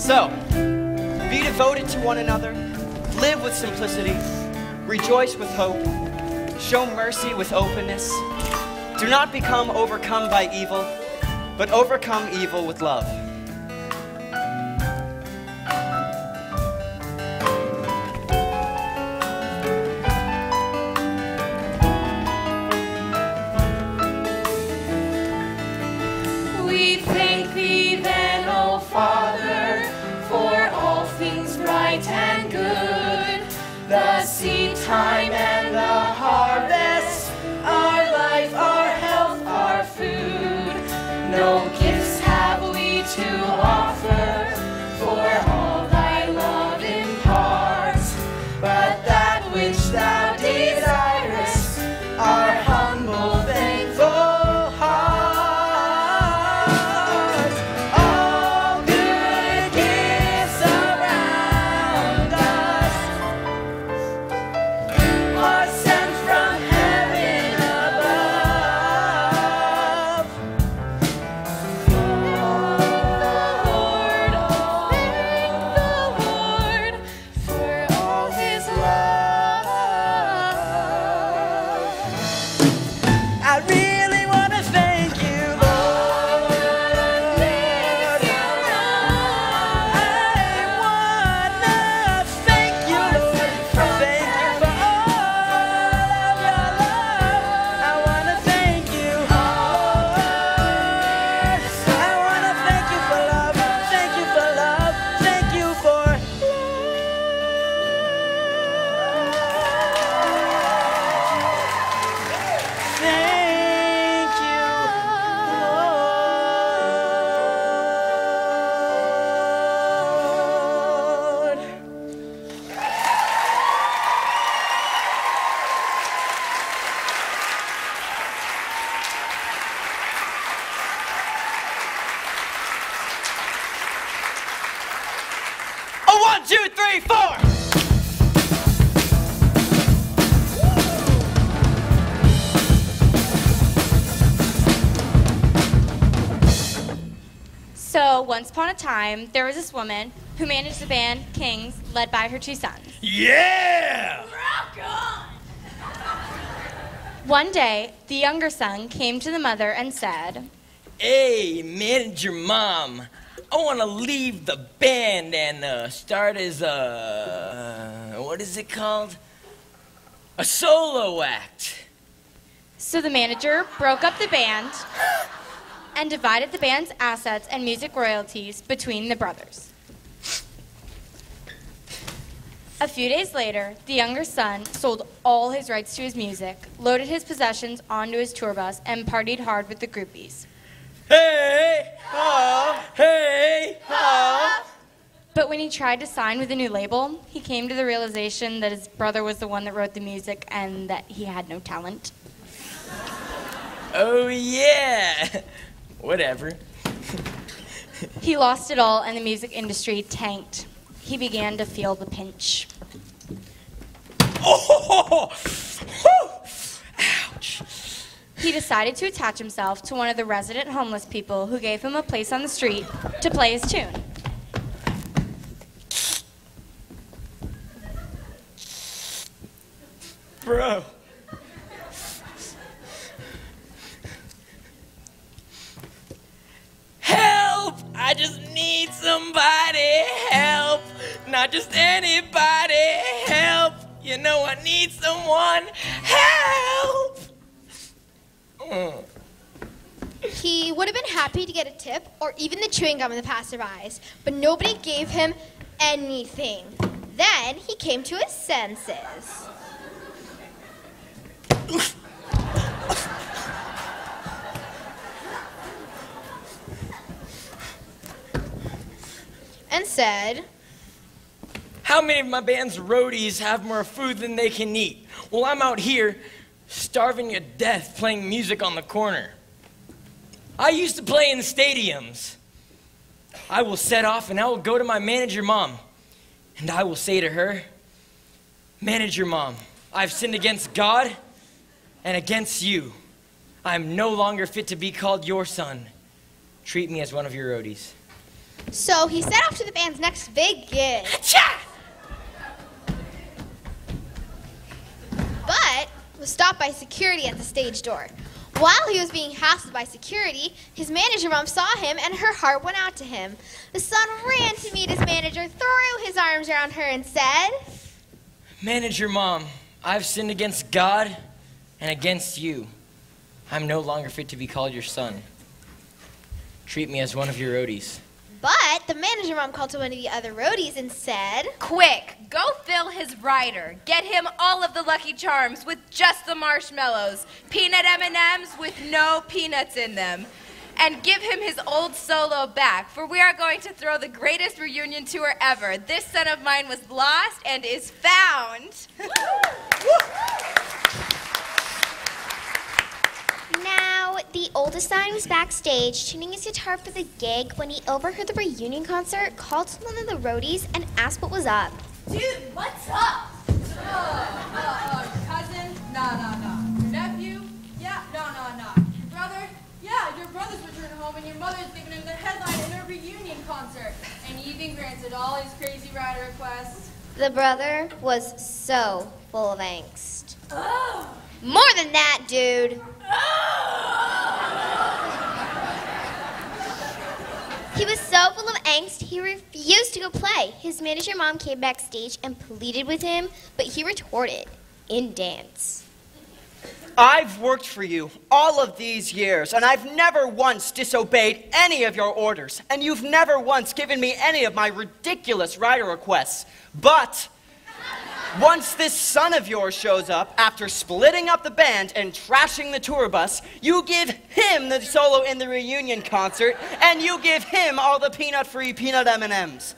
So, be devoted to one another, live with simplicity, rejoice with hope, show mercy with openness. Do not become overcome by evil, but overcome evil with love. We thank thee then, O Father, for all things right and good, the seed time and the harvest, our life, our health, our food. No gifts have we to offer, for all thy love imparts, but that which thou desirest, our humble, thankful Two, three, four! So, once upon a time, there was this woman who managed the band Kings, led by her two sons. Yeah! One day, the younger son came to the mother and said, Hey, manager mom, I want to leave the band and uh, start as a, uh, what is it called? A solo act. So the manager broke up the band and divided the band's assets and music royalties between the brothers. A few days later, the younger son sold all his rights to his music, loaded his possessions onto his tour bus, and partied hard with the groupies. Hey! Oh! Hey! Oh! But when he tried to sign with a new label, he came to the realization that his brother was the one that wrote the music and that he had no talent. Oh, yeah! Whatever. He lost it all and the music industry tanked. He began to feel the pinch. Oh! Ouch! He decided to attach himself to one of the resident homeless people who gave him a place on the street to play his tune. Bro. Help! I just need somebody. Help! Not just anybody. Help! You know I need someone. Help! Mm. He would have been happy to get a tip or even the chewing gum of the passerbys, but nobody gave him anything. Then he came to his senses. And said, How many of my band's roadies have more food than they can eat? Well, I'm out here starving to death playing music on the corner. I used to play in stadiums. I will set off and I will go to my manager mom and I will say to her, Manager mom, I've sinned against God and against you. I am no longer fit to be called your son. Treat me as one of your roadies. So he set off to the band's next big gig. But was stopped by security at the stage door. While he was being hassled by security, his manager mom saw him and her heart went out to him. The son ran to meet his manager, threw his arms around her and said, Manager mom, I've sinned against God and against you. I'm no longer fit to be called your son. Treat me as one of your roadies. But the manager mom called to one of the other roadies and said, Quick, go fill his rider. Get him all of the Lucky Charms with just the marshmallows, peanut M and M's with no peanuts in them, and give him his old solo back, for we are going to throw the greatest reunion tour ever. This son of mine was lost and is found. Now, the oldest son was backstage tuning his guitar for the gig when he overheard the reunion concert, called to one of the roadies, and asked what was up. Dude, what's up? Uh, uh, uh, cousin? Nah, nah, nah. Your nephew? Yeah, nah, nah, nah. Your brother? Yeah, your brother's returned home and your mother's giving him the headline in a reunion concert. And he even granted all his crazy rider requests. The brother was so full of angst. Oh. More than that, dude. He was so full of angst, he refused to go play. His manager mom came backstage and pleaded with him, but he retorted in dance. I've worked for you all of these years, and I've never once disobeyed any of your orders, and you've never once given me any of my ridiculous rider requests. But once this son of yours shows up, after splitting up the band and trashing the tour bus, you give him the solo in the reunion concert, and you give him all the peanut-free peanut M and M's.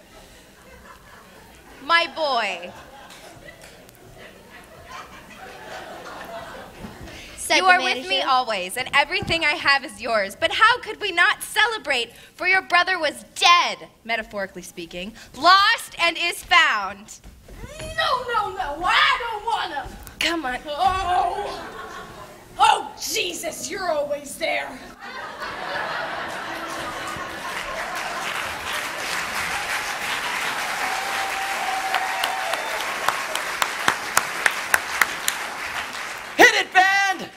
My boy. Said you the are manager. with me always, and everything I have is yours. But how could we not celebrate? For your brother was dead, metaphorically speaking, lost and is found. No, no, no, I don't wanna. Come on. Oh, oh, Jesus, you're always there. Hit it, band!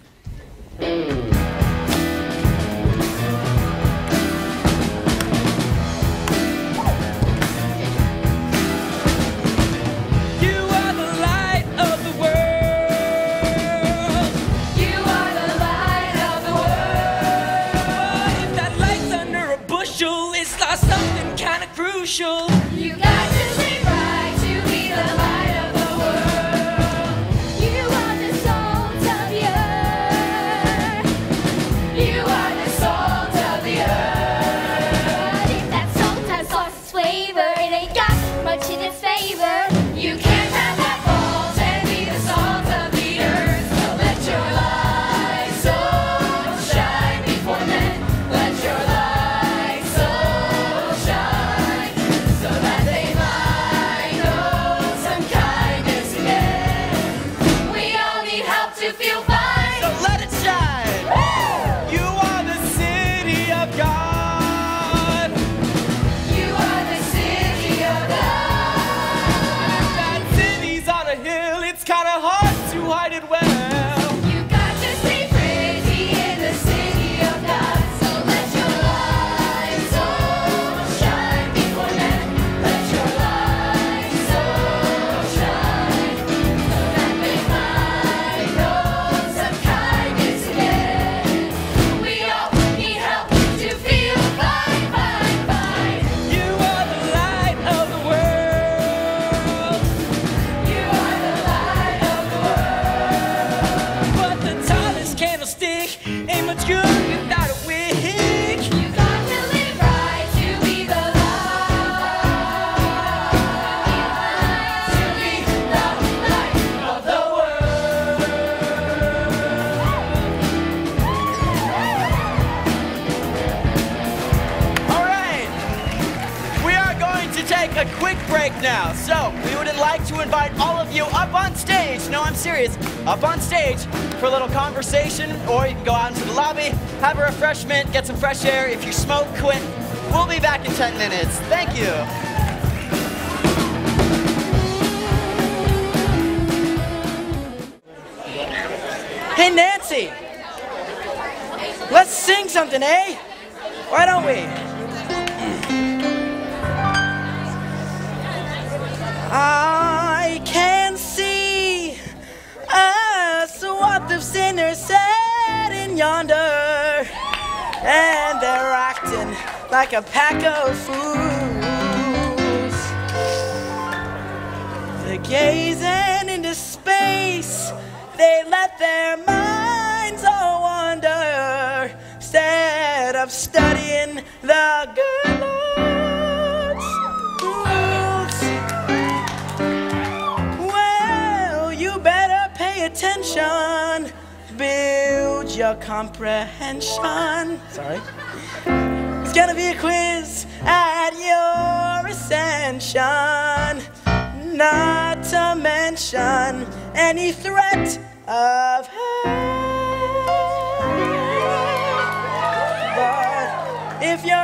Crucial. You got to stay bright to be the light of the world. You are the salt of the earth. You are the salt of the earth. But if that salt has lost its flavor, it ain't got much in its favor. You can't have that fault and be the salt of the earth. So let your light so shine before men. Let your light so shine. So that they might know some kindness in it. We all need help to feel fine. So let it shine! Woo! You are the city of God! You are the city of God. That city's on a hill, it's kinda hard to hide it well. You got to stay pretty in the city of God. So let your light so shine before men. Let your light so shine. So that they might know some kindness in it. We all need help to feel fine, fine, fine. You are the light of the world. You are the light of the world. But the tallest candlestick ain't much good without a wick. You got to live right to be the light. To be the light of the world. All right, we are going to take a quick break now. So we would like to invite all of you up on stage. No, I'm serious. Up on stage for a little conversation, or you can go out into the lobby, have a refreshment, get some fresh air. If you smoke, quit. We'll be back in ten minutes. Thank you. Hey, Nancy. Let's sing something, eh? Why don't we? I can see a swath of sinners sitting yonder, and they're acting like a pack of fools. They're gazing into space, they let their minds all wander, instead of studying the good Lord's rules. Well, you better pay attention, build your comprehension. Sorry. It's gonna be a quiz at your ascension, not to mention any threat of hell. But if you're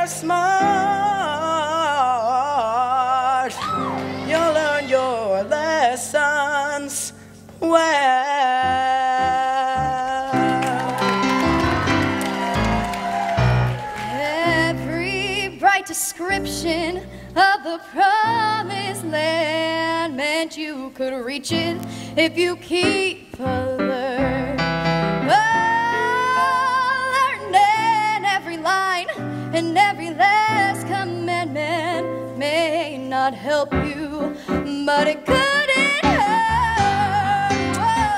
smart, you'll learn your lessons well. Every bright description of the promised land meant you could reach it if you keep alert. Oh, learning every line and every last commandment may not help you, but it couldn't hurt.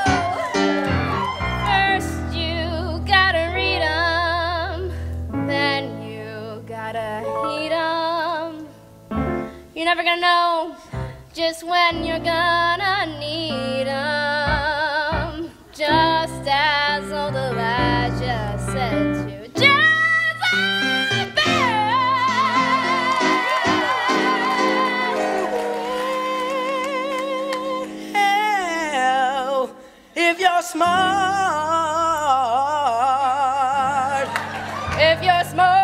Oh. First you gotta read 'em, then you gotta heed 'em. You're never gonna know just when you're gonna need 'em. Just as old Elijah said to Hell, if you're smart, if you're smart,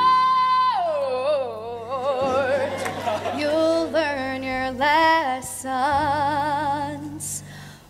you'll learn your lessons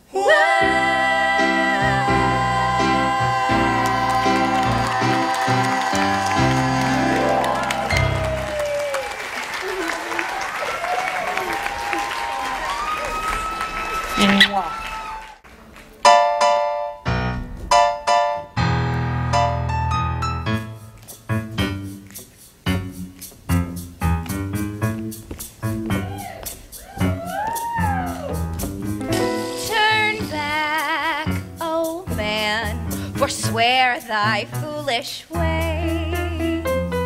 forswear thy foolish way.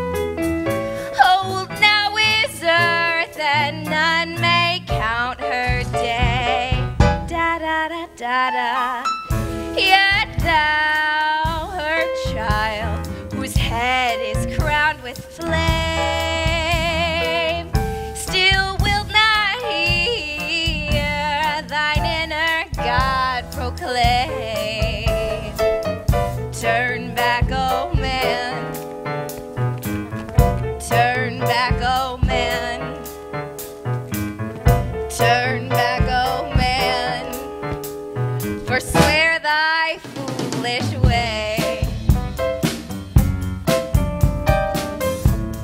Old now is earth, and none may count her day. Da da da da da. Yet thou, her child, whose head is crowned with flame, still wilt not hear thine inner God proclaim. Turn back, oh man. Turn back, oh man. Turn back, oh man. Forswear thy foolish way.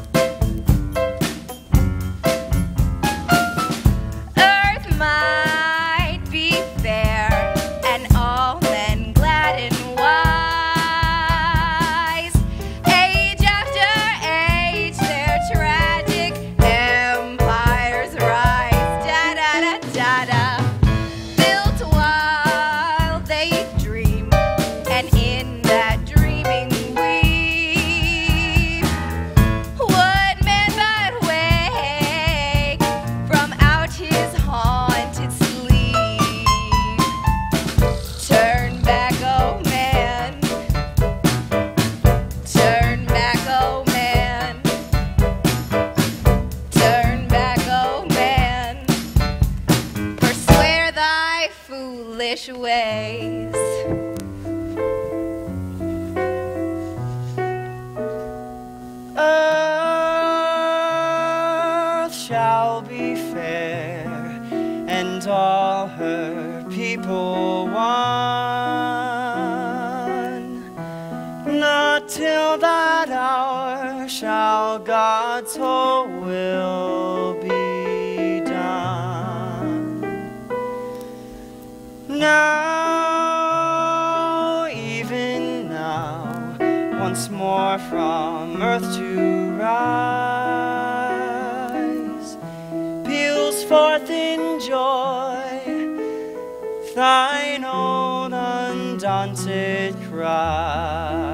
shall be fair, and all her people one. Not till that hour shall God's whole will be done. Now, even now, once more from earth to rise, peals forth in joy thine old undaunted cry.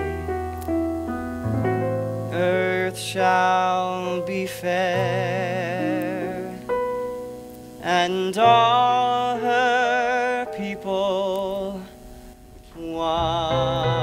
Earth shall be fair, and all her people one.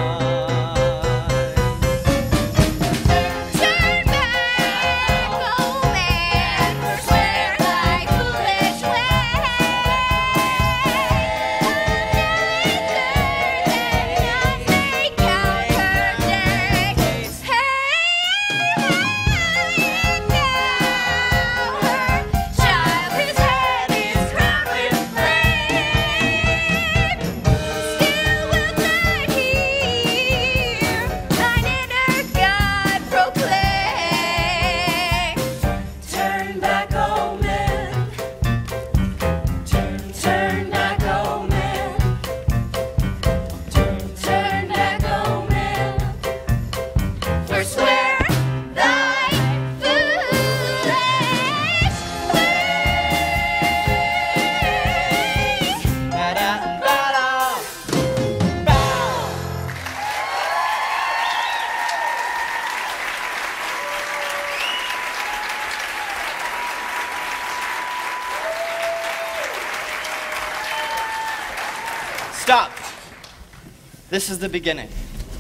Stop. This is the beginning.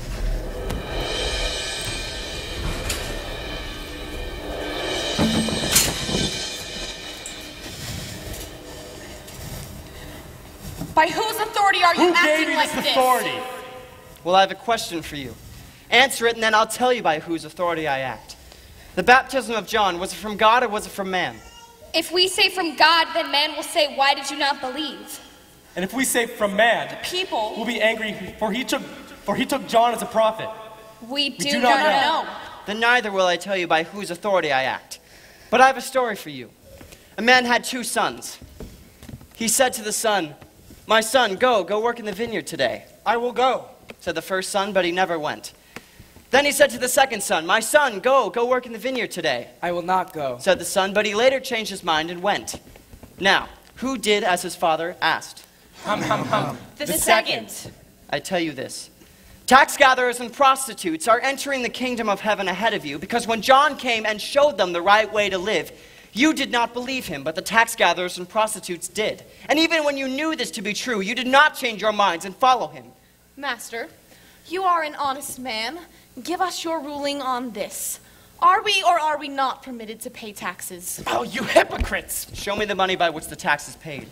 By whose authority are you Who acting gave you like this this? authority? Well, I have a question for you. Answer it, and then I'll tell you by whose authority I act. The baptism of John, was it from God or was it from man? If we say from God, then man will say, why did you not believe? And if we say from man, people will be angry, for he took for he took John as a prophet. We do, we do not, not know. know. Then neither will I tell you by whose authority I act. But I have a story for you. A man had two sons. He said to the son, "My son, go, go work in the vineyard today." "I will go," said the first son, but he never went. Then he said to the second son, "My son, go, go work in the vineyard today." "I will not go," said the son, but he later changed his mind and went. Now, who did as his father asked? Hum, hum, hum. The, the second. second. I tell you this. Tax gatherers and prostitutes are entering the kingdom of heaven ahead of you, because when John came and showed them the right way to live, you did not believe him, but the tax gatherers and prostitutes did. And even when you knew this to be true, you did not change your minds and follow him. Master, you are an honest man. Give us your ruling on this. Are we or are we not permitted to pay taxes? Oh, you hypocrites! Show me the money by which the tax is paid.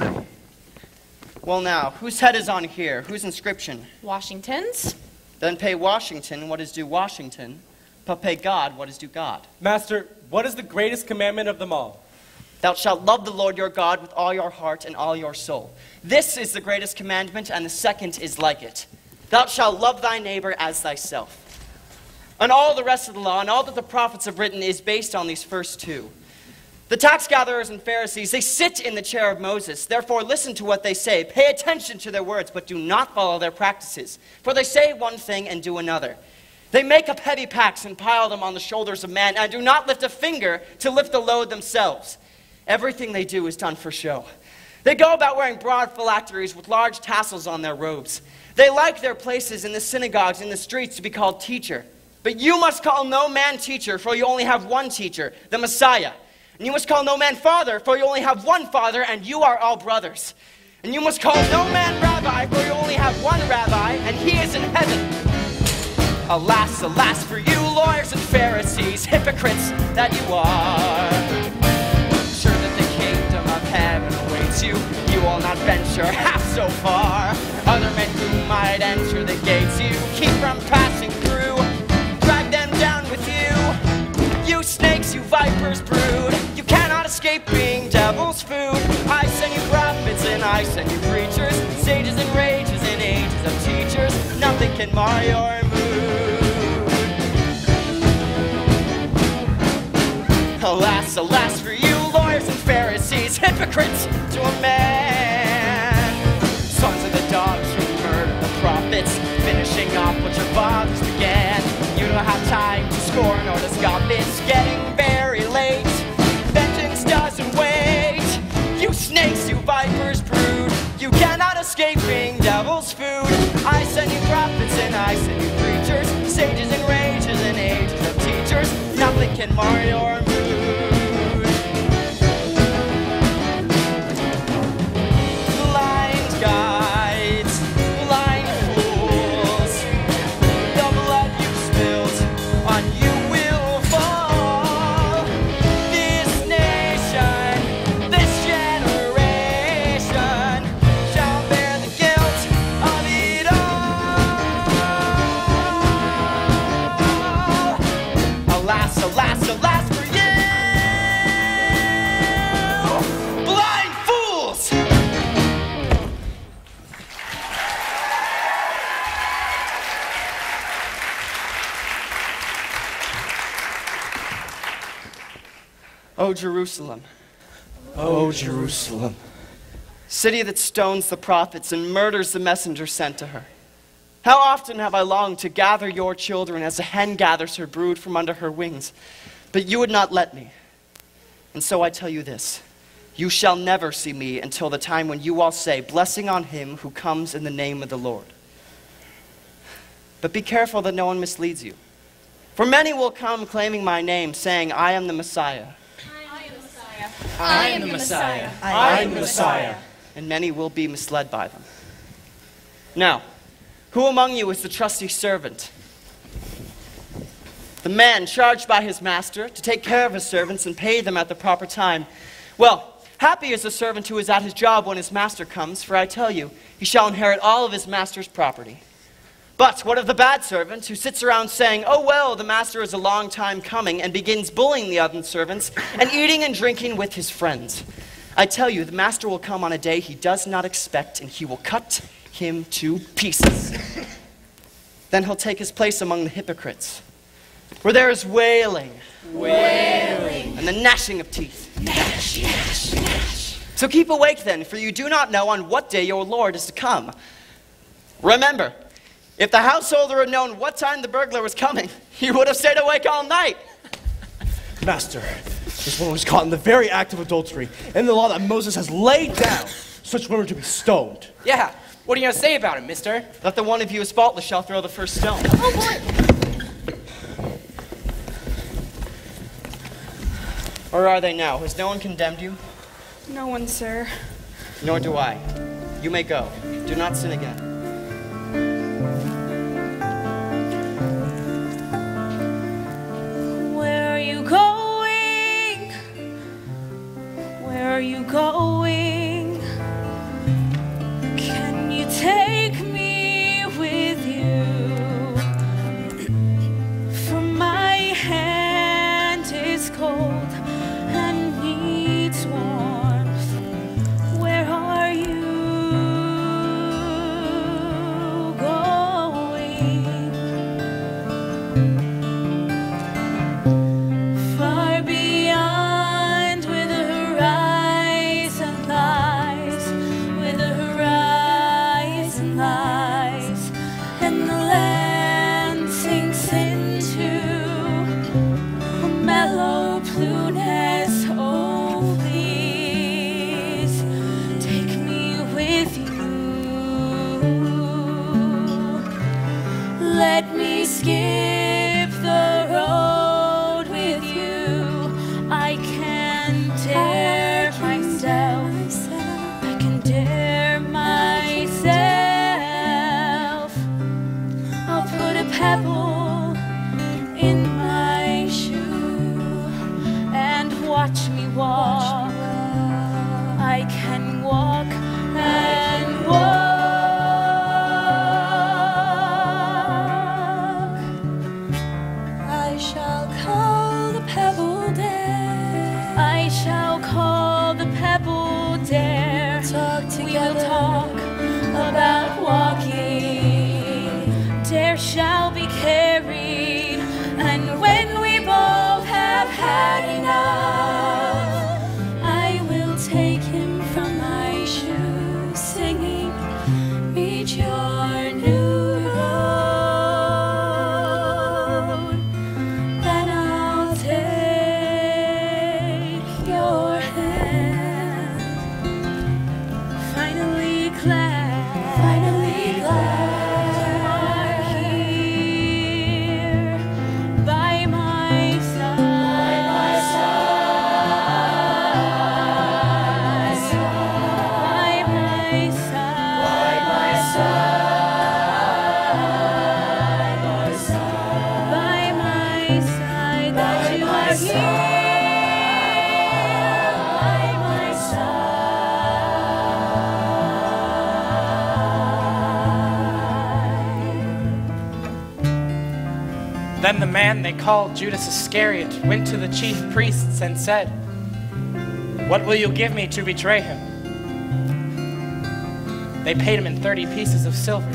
Well now, whose head is on here? Whose inscription? Washington's. Then pay Washington what is due Washington, but pay God what is due God. Master, what is the greatest commandment of them all? Thou shalt love the Lord your God with all your heart and all your soul. This is the greatest commandment, and the second is like it. Thou shalt love thy neighbor as thyself. And all the rest of the law and all that the prophets have written is based on these first two. The tax gatherers and Pharisees, they sit in the chair of Moses. Therefore, listen to what they say. Pay attention to their words, but do not follow their practices. For they say one thing and do another. They make up heavy packs and pile them on the shoulders of man, and do not lift a finger to lift the load themselves. Everything they do is done for show. They go about wearing broad phylacteries with large tassels on their robes. They like their places in the synagogues, in the streets, to be called teacher. But you must call no man teacher, for you only have one teacher, the Messiah. And you must call no man father, for you only have one father, and you are all brothers. And you must call no man rabbi, for you only have one rabbi, and he is in heaven. Alas, alas for you, lawyers and Pharisees, hypocrites that you are. Sure that the kingdom of heaven awaits you, you will not venture half so far. Other men who might enter the gates you keep from passing through. Drag them down with you, you snakes, you vipers brood. I send you preachers, sages and rages and ages of teachers. Nothing can mar your mood. Alas, alas for you, lawyers and Pharisees, hypocrites to a man. Sons of the dogs who murder the prophets, finishing off what your fathers began. You don't have time to scorn or to scoff, it's getting very late. Vengeance doesn't wait. You snakes, you vipers brood, you cannot escape being devil's food. I send you prophets and I send you preachers, sages and rages and ages of teachers. Nothing can mar your mood. Blind guides, blind fools, the blood you spilled on you will fall. This nation, this generation shall bear the guilt of it all. Alas, alas, alas for you, blind fools! O Jerusalem, O Jerusalem, city that stones the prophets and murders the messengers sent to her. How often have I longed to gather your children as a hen gathers her brood from under her wings, but you would not let me. And so I tell you this, you shall never see me until the time when you all say, blessing on him who comes in the name of the Lord. But be careful that no one misleads you. For many will come claiming my name, saying, I am the Messiah. I am the Messiah. I am the Messiah. And many will be misled by them. Now, who among you is the trusty servant? The man charged by his master to take care of his servants and pay them at the proper time. Well, happy is the servant who is at his job when his master comes, for I tell you, he shall inherit all of his master's property. But what of the bad servant who sits around saying, oh well, the master is a long time coming, and begins bullying the other servants and eating and drinking with his friends? I tell you, the master will come on a day he does not expect, and he will cut him to pieces. Then he'll take his place among the hypocrites, where there is wailing, Wailing. and the gnashing of teeth. Gnash, gnash, gnash. So keep awake then, for you do not know on what day your Lord is to come. Remember, if the householder had known what time the burglar was coming, he would have stayed awake all night. Master, this woman was caught in the very act of adultery, and the law that Moses has laid down, such women are to be stoned. Yeah, what are you going to say about it, mister? Let the one of you who is faultless shall throw the first stone. Oh, boy. Or are they now? Has no one condemned you? No one, sir. Nor do I. You may go. Do not sin again. Where are you going? Where are you going? Can you take me with you? For my hand is cold and needs warmth. Where are you going? Far beyond where the horizon lies, where the horizon lies, and the land sinks into a mellow blueness. Oh, please take me with you. Let me skip the road with you. I can dare myself. I can dare myself. I'll put a pebble in my shoe and watch me walk. I can walk and walk. I shall call the pebble dare. I shall call the pebble dare. Talk together my side, that you are here. Then the man they called Judas Iscariot went to the chief priests and said, "What will you give me to betray him?" They paid him in thirty pieces of silver.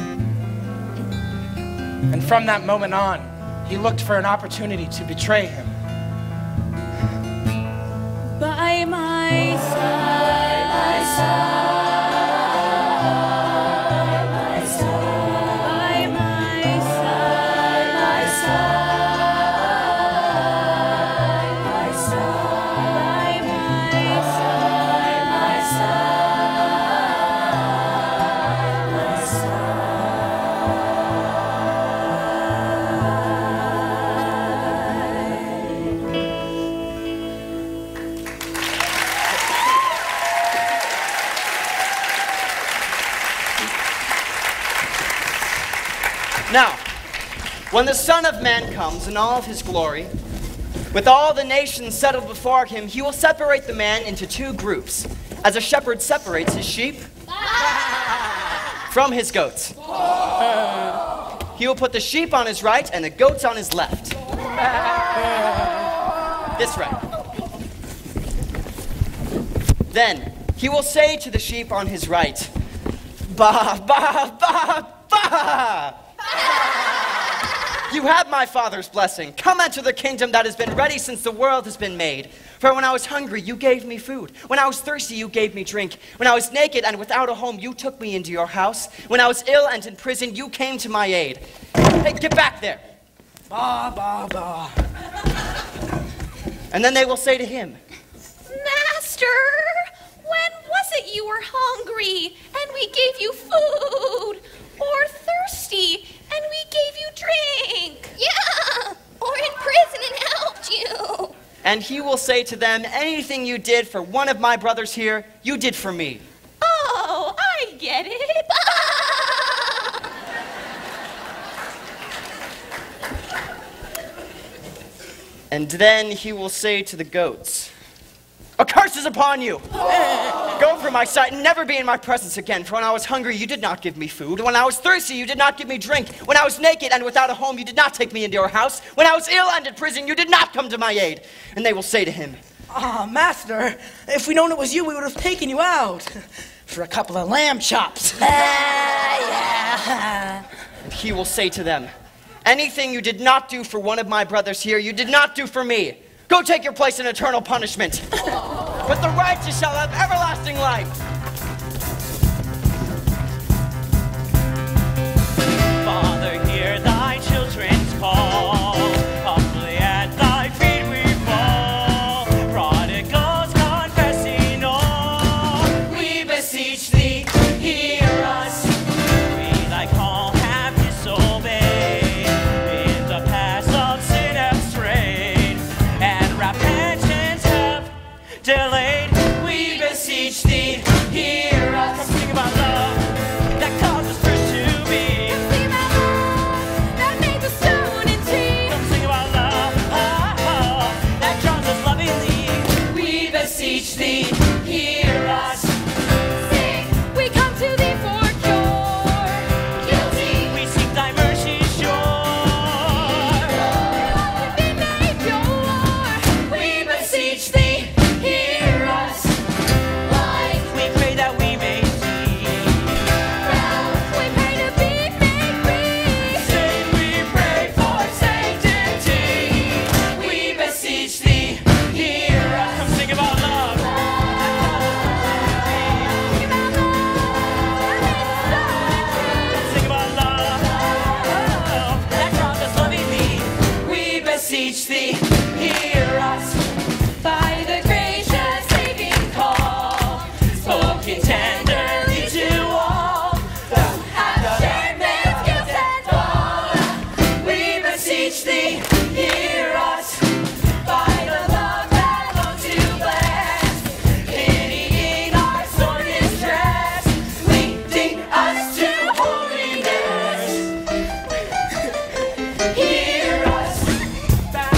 And from that moment on, he looked for an opportunity to betray him. By my side, my side. Now, when the Son of Man comes in all of his glory, with all the nations settled before him, he will separate the man into two groups, as a shepherd separates his sheep from his goats. He will put the sheep on his right and the goats on his left. This right. Then he will say to the sheep on his right, "Ba, ba, ba, ba! You have my Father's blessing. Come enter the kingdom that has been ready since the world has been made. For when I was hungry, you gave me food. When I was thirsty, you gave me drink. When I was naked and without a home, you took me into your house. When I was ill and in prison, you came to my aid." Hey, get back there. Ba, ba, ba. And then they will say to him, Master, when was it you were hungry and we gave you food? Or thirsty and we gave you drink? Yeah, or in prison and helped you. and he will say to them, "Anything you did for one of my brothers here, you did for me." Oh, I get it. And then he will say to the goats, "A curse is upon you! Go from my sight and never be in my presence again. For when I was hungry, you did not give me food. When I was thirsty, you did not give me drink. When I was naked and without a home, you did not take me into your house. When I was ill and in prison, you did not come to my aid." And they will say to him, "Ah, Master, if we'd known it was you, we would have taken you out for a couple of lamb chops." And he will say to them, "Anything you did not do for one of my brothers here, you did not do for me. Go take your place in eternal punishment. But the righteous shall have everlasting life." Father, hear thy children's call. Humbly at thy feet we fall. Prodigals confessing all. We beseech thee, hear us. We thy call have disobeyed. In the paths of sin have strayed. And repentance have delayed. We beseech thee, hear us. Come sing about love that causes first to be. Come sing about love that made the stone and tree. Come sing about love oh, oh, that draws us lovingly. We beseech thee, hear us. Sing, we come to thee for cure. Guilty, we seek thy mercy sure. We be made pure. We beseech thee, hear us. Life, we pray that we may see. Health, we pray to be made free. Sin, we pray for sanctity. We beseech thee, hear us. Come sing about love. Sing about love that draws us lovingly. We beseech thee, hear us. By the gracious saving call, spoken tenderly to all who have shared man's guilt and all. We beseech thee, hear us. By the love that longs to bless, pitying our sore distress, leading us to holiness. Hear us. Bow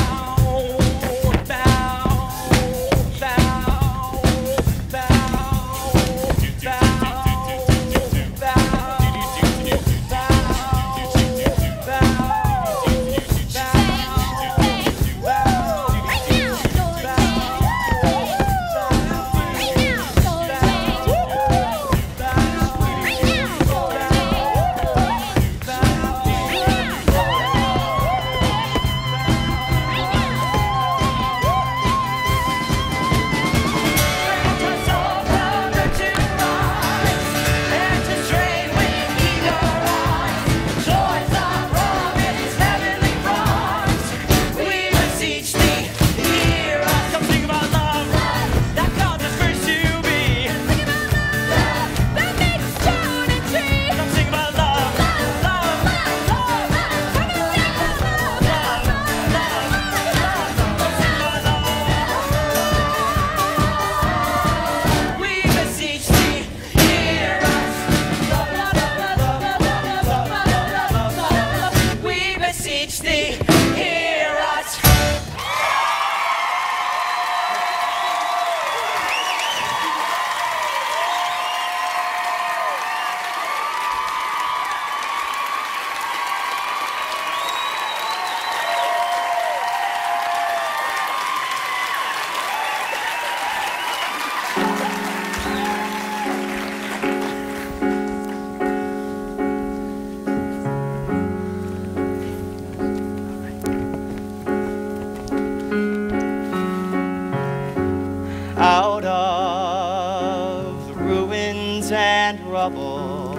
and rubble,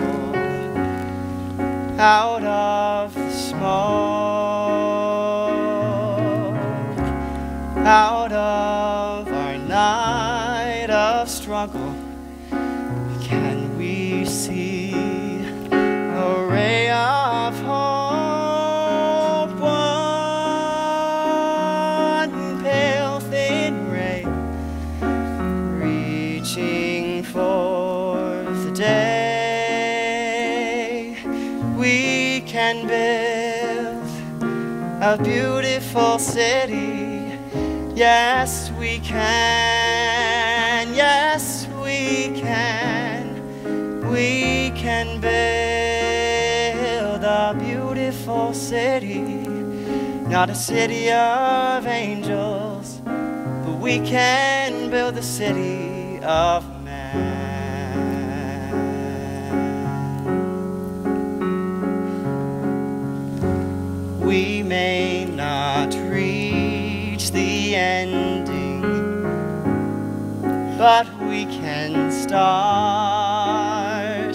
out of the smoke, out of our night of struggle, can we see a ray of hope, one pale thin ray, reaching for the day. We can build a beautiful city. Yes, we can. Yes, we can. We can build a beautiful city. Not a city of angels, but we can build a city of man. We may not reach the ending, but we can start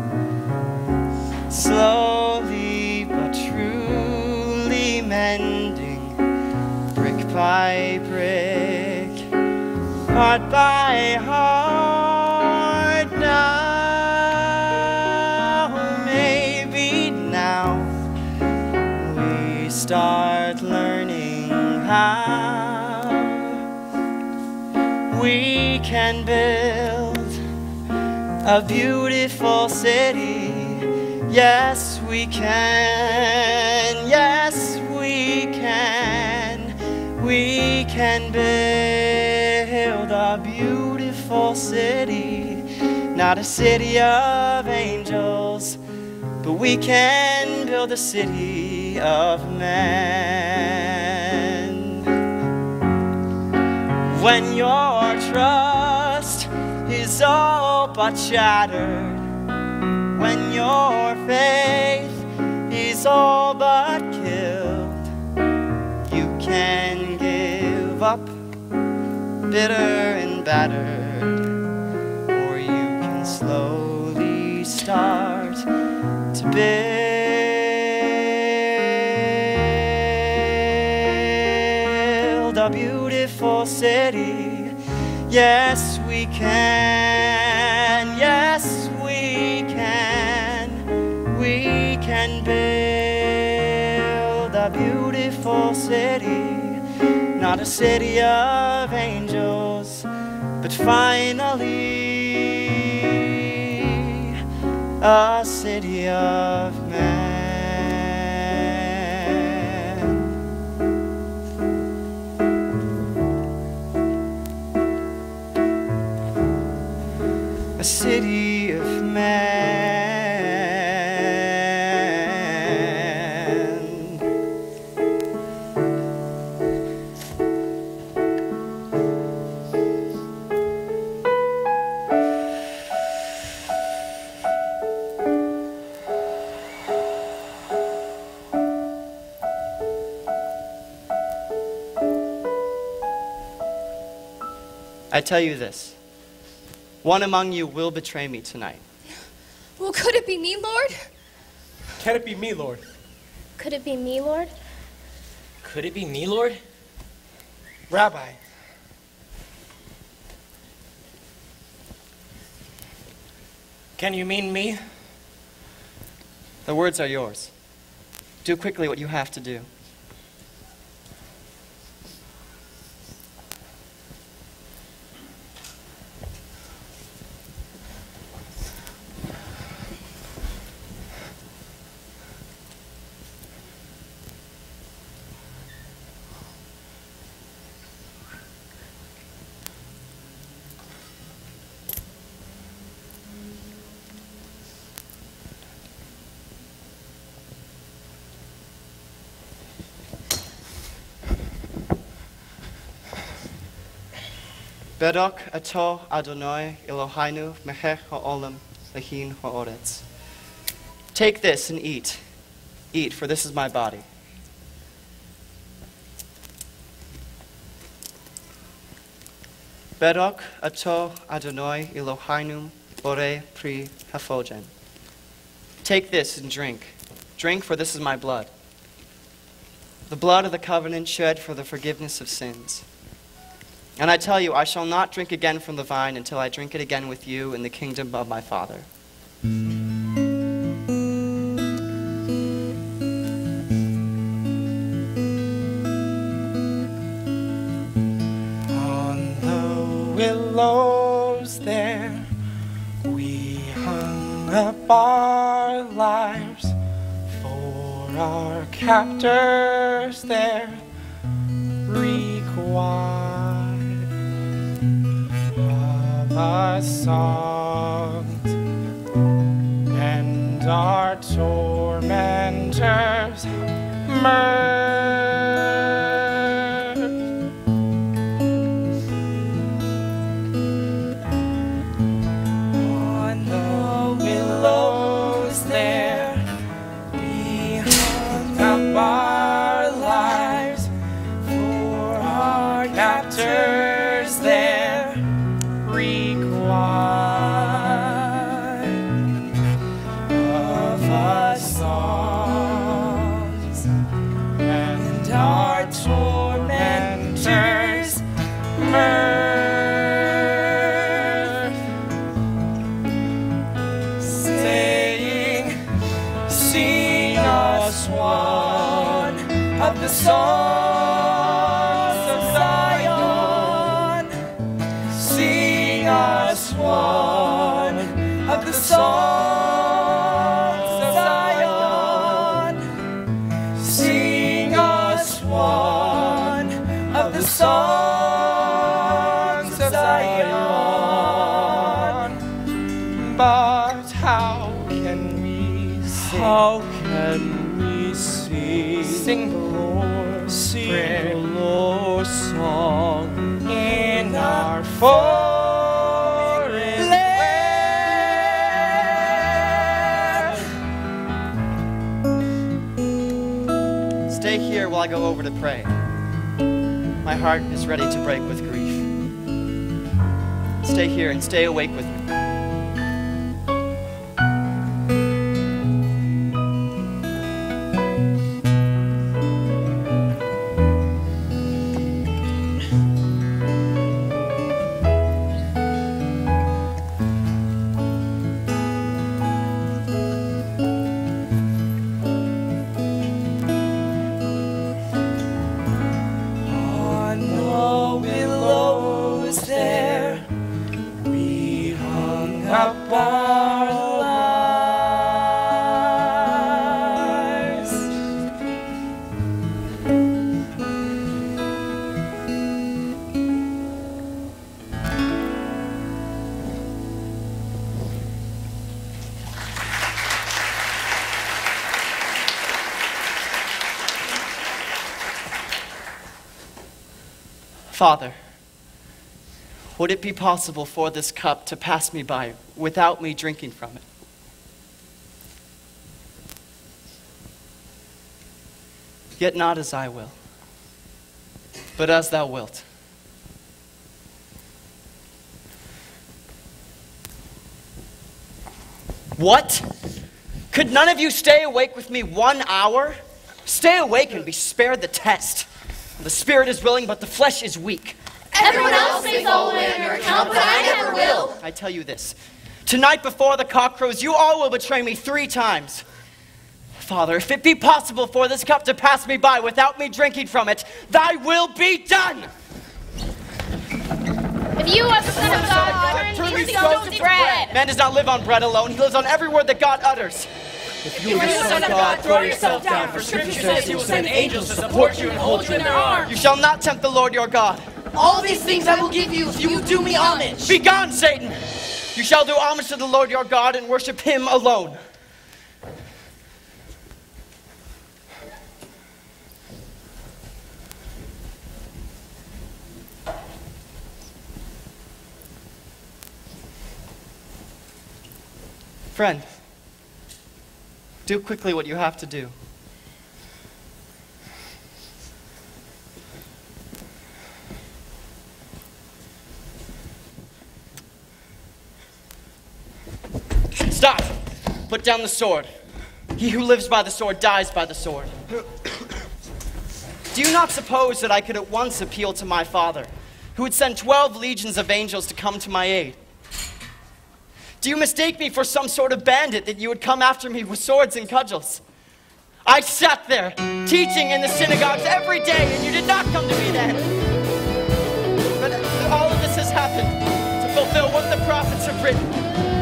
slowly but truly mending, brick by brick, heart by heart. Now, maybe now we start learning how we can build a beautiful city. Yes, we can. Yes, we can. We can build a beautiful city. Not a city of angels, but we can build a city of men. When your trust is all but shattered, when your faith is all but killed, you can give up, bitter and battered, or you can slowly start to build a beautiful city. Yes, we can. Yes, we can. We can build a beautiful city. Not a city of angels, but finally a city of men. A city of men. I tell you this, one among you will betray me tonight. Well, could it be me, Lord? Can it be me, Lord? Could it be me, Lord? Could it be me, Lord? Rabbi, Can you mean me? the words are yours. Do quickly what you have to do. Bedok ato Adonai Eloheinu mechech ha'olam lehin ha'oretz. Take this and eat. Eat, for this is my body. Bedok ato Adonai Eloheinu Ore pri hafogen. Take this and drink. Drink, for this is my blood. The blood of the covenant shed for the forgiveness of sins. And I tell you, I shall not drink again from the vine until I drink it again with you in the kingdom of my Father. On the willows there, we hung up our lives for our captors there required of a song, and our tormentors mirth. On the willows there, we hung up our lives for our captors there required of us songs, and our tormentors mirth, saying, sing us one of the songs of Zion, sing us one of the songs of Zion, sing us one of the songs of Zion. But how can we sing? How can we sing? Sing the Lord's sing the Lord's song in our foreign land. Stay here while I go over to pray. My heart is ready to break with grief. Stay here and stay awake with me. On the willows there, we hung up our lives. Father, would it be possible for this cup to pass me by without me drinking from it? Yet not as I will, but as thou wilt. What? Could none of you stay awake with me one hour? Stay awake and be spared the test. The spirit is willing, but the flesh is weak. Everyone else may fall away on your account, but I never will. I tell you this. Tonight before the cock crows, you all will betray me three times. Father, if it be possible for this cup to pass me by without me drinking from it, thy will be done. If you are the Son of God, turn these stones to bread. Man does not live on bread alone. He lives on every word that God utters. If you are the Son of God, throw yourself down, for Scripture says he will send angels to support you and hold you in their arms. You shall not tempt the Lord your God. All these things I will give you if you will do me homage. Begone, Satan! You shall do homage to the Lord your God and worship him alone. Friend, do quickly what you have to do. Stop! Put down the sword. He who lives by the sword dies by the sword. Do you not suppose that I could at once appeal to my Father, who would send twelve legions of angels to come to my aid? Do you mistake me for some sort of bandit that you would come after me with swords and cudgels? I sat there, teaching in the synagogues every day, and you did not come to me then. But all of this has happened to fulfill what the prophets have written.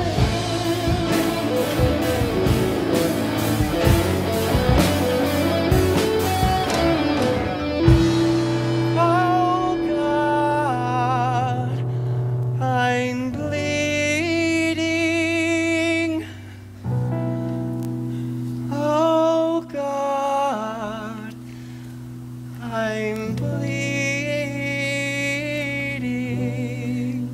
I'm bleeding. Oh God, I'm bleeding.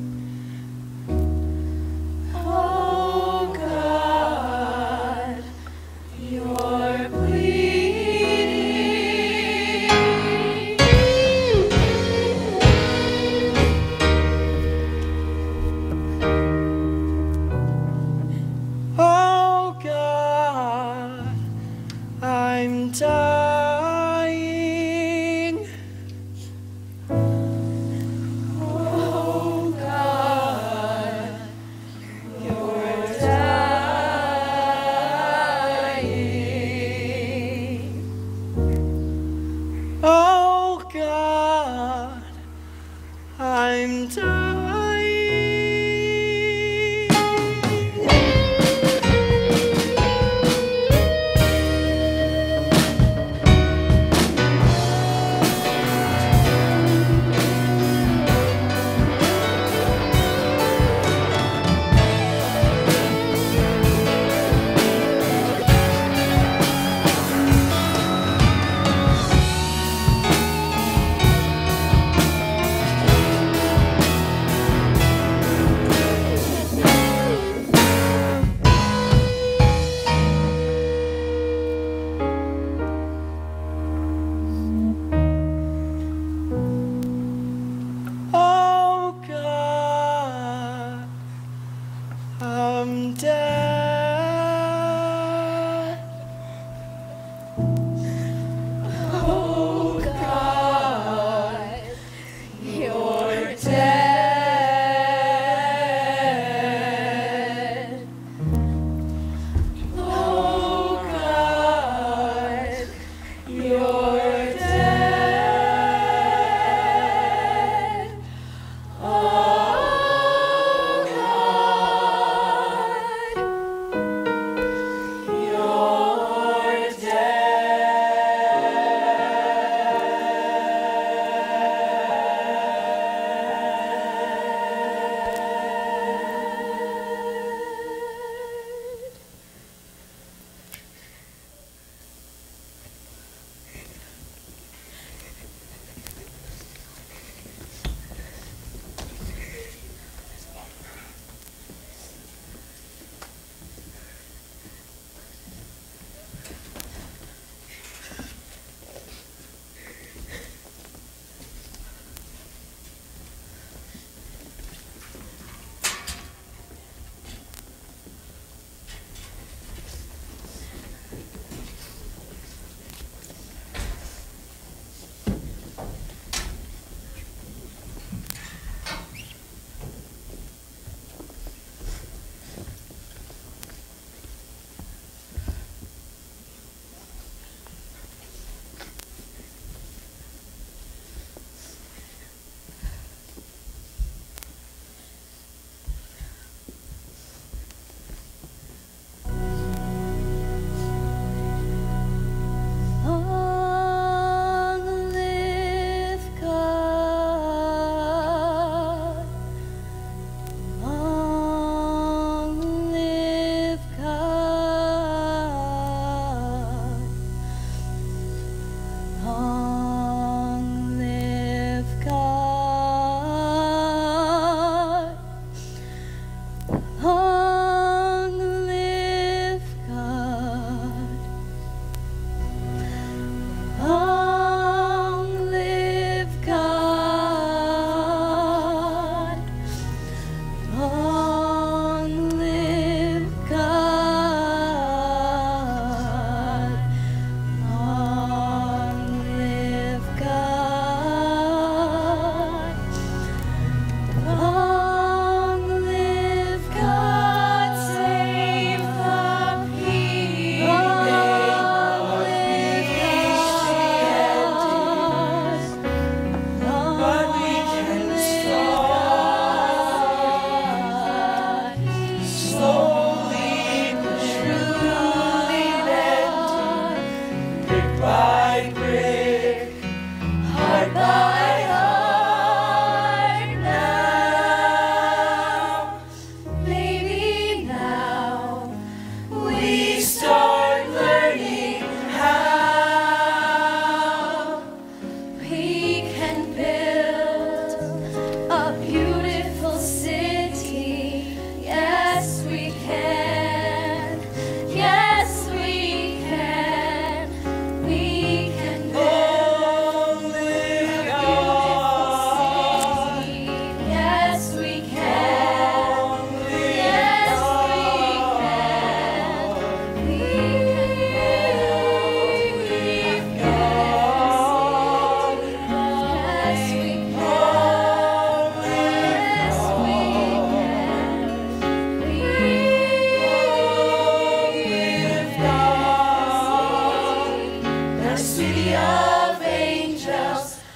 Oh God, you're bleeding. Oh God, I'm dying. Oh God, you're dying. Oh God, I'm dying.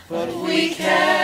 but we can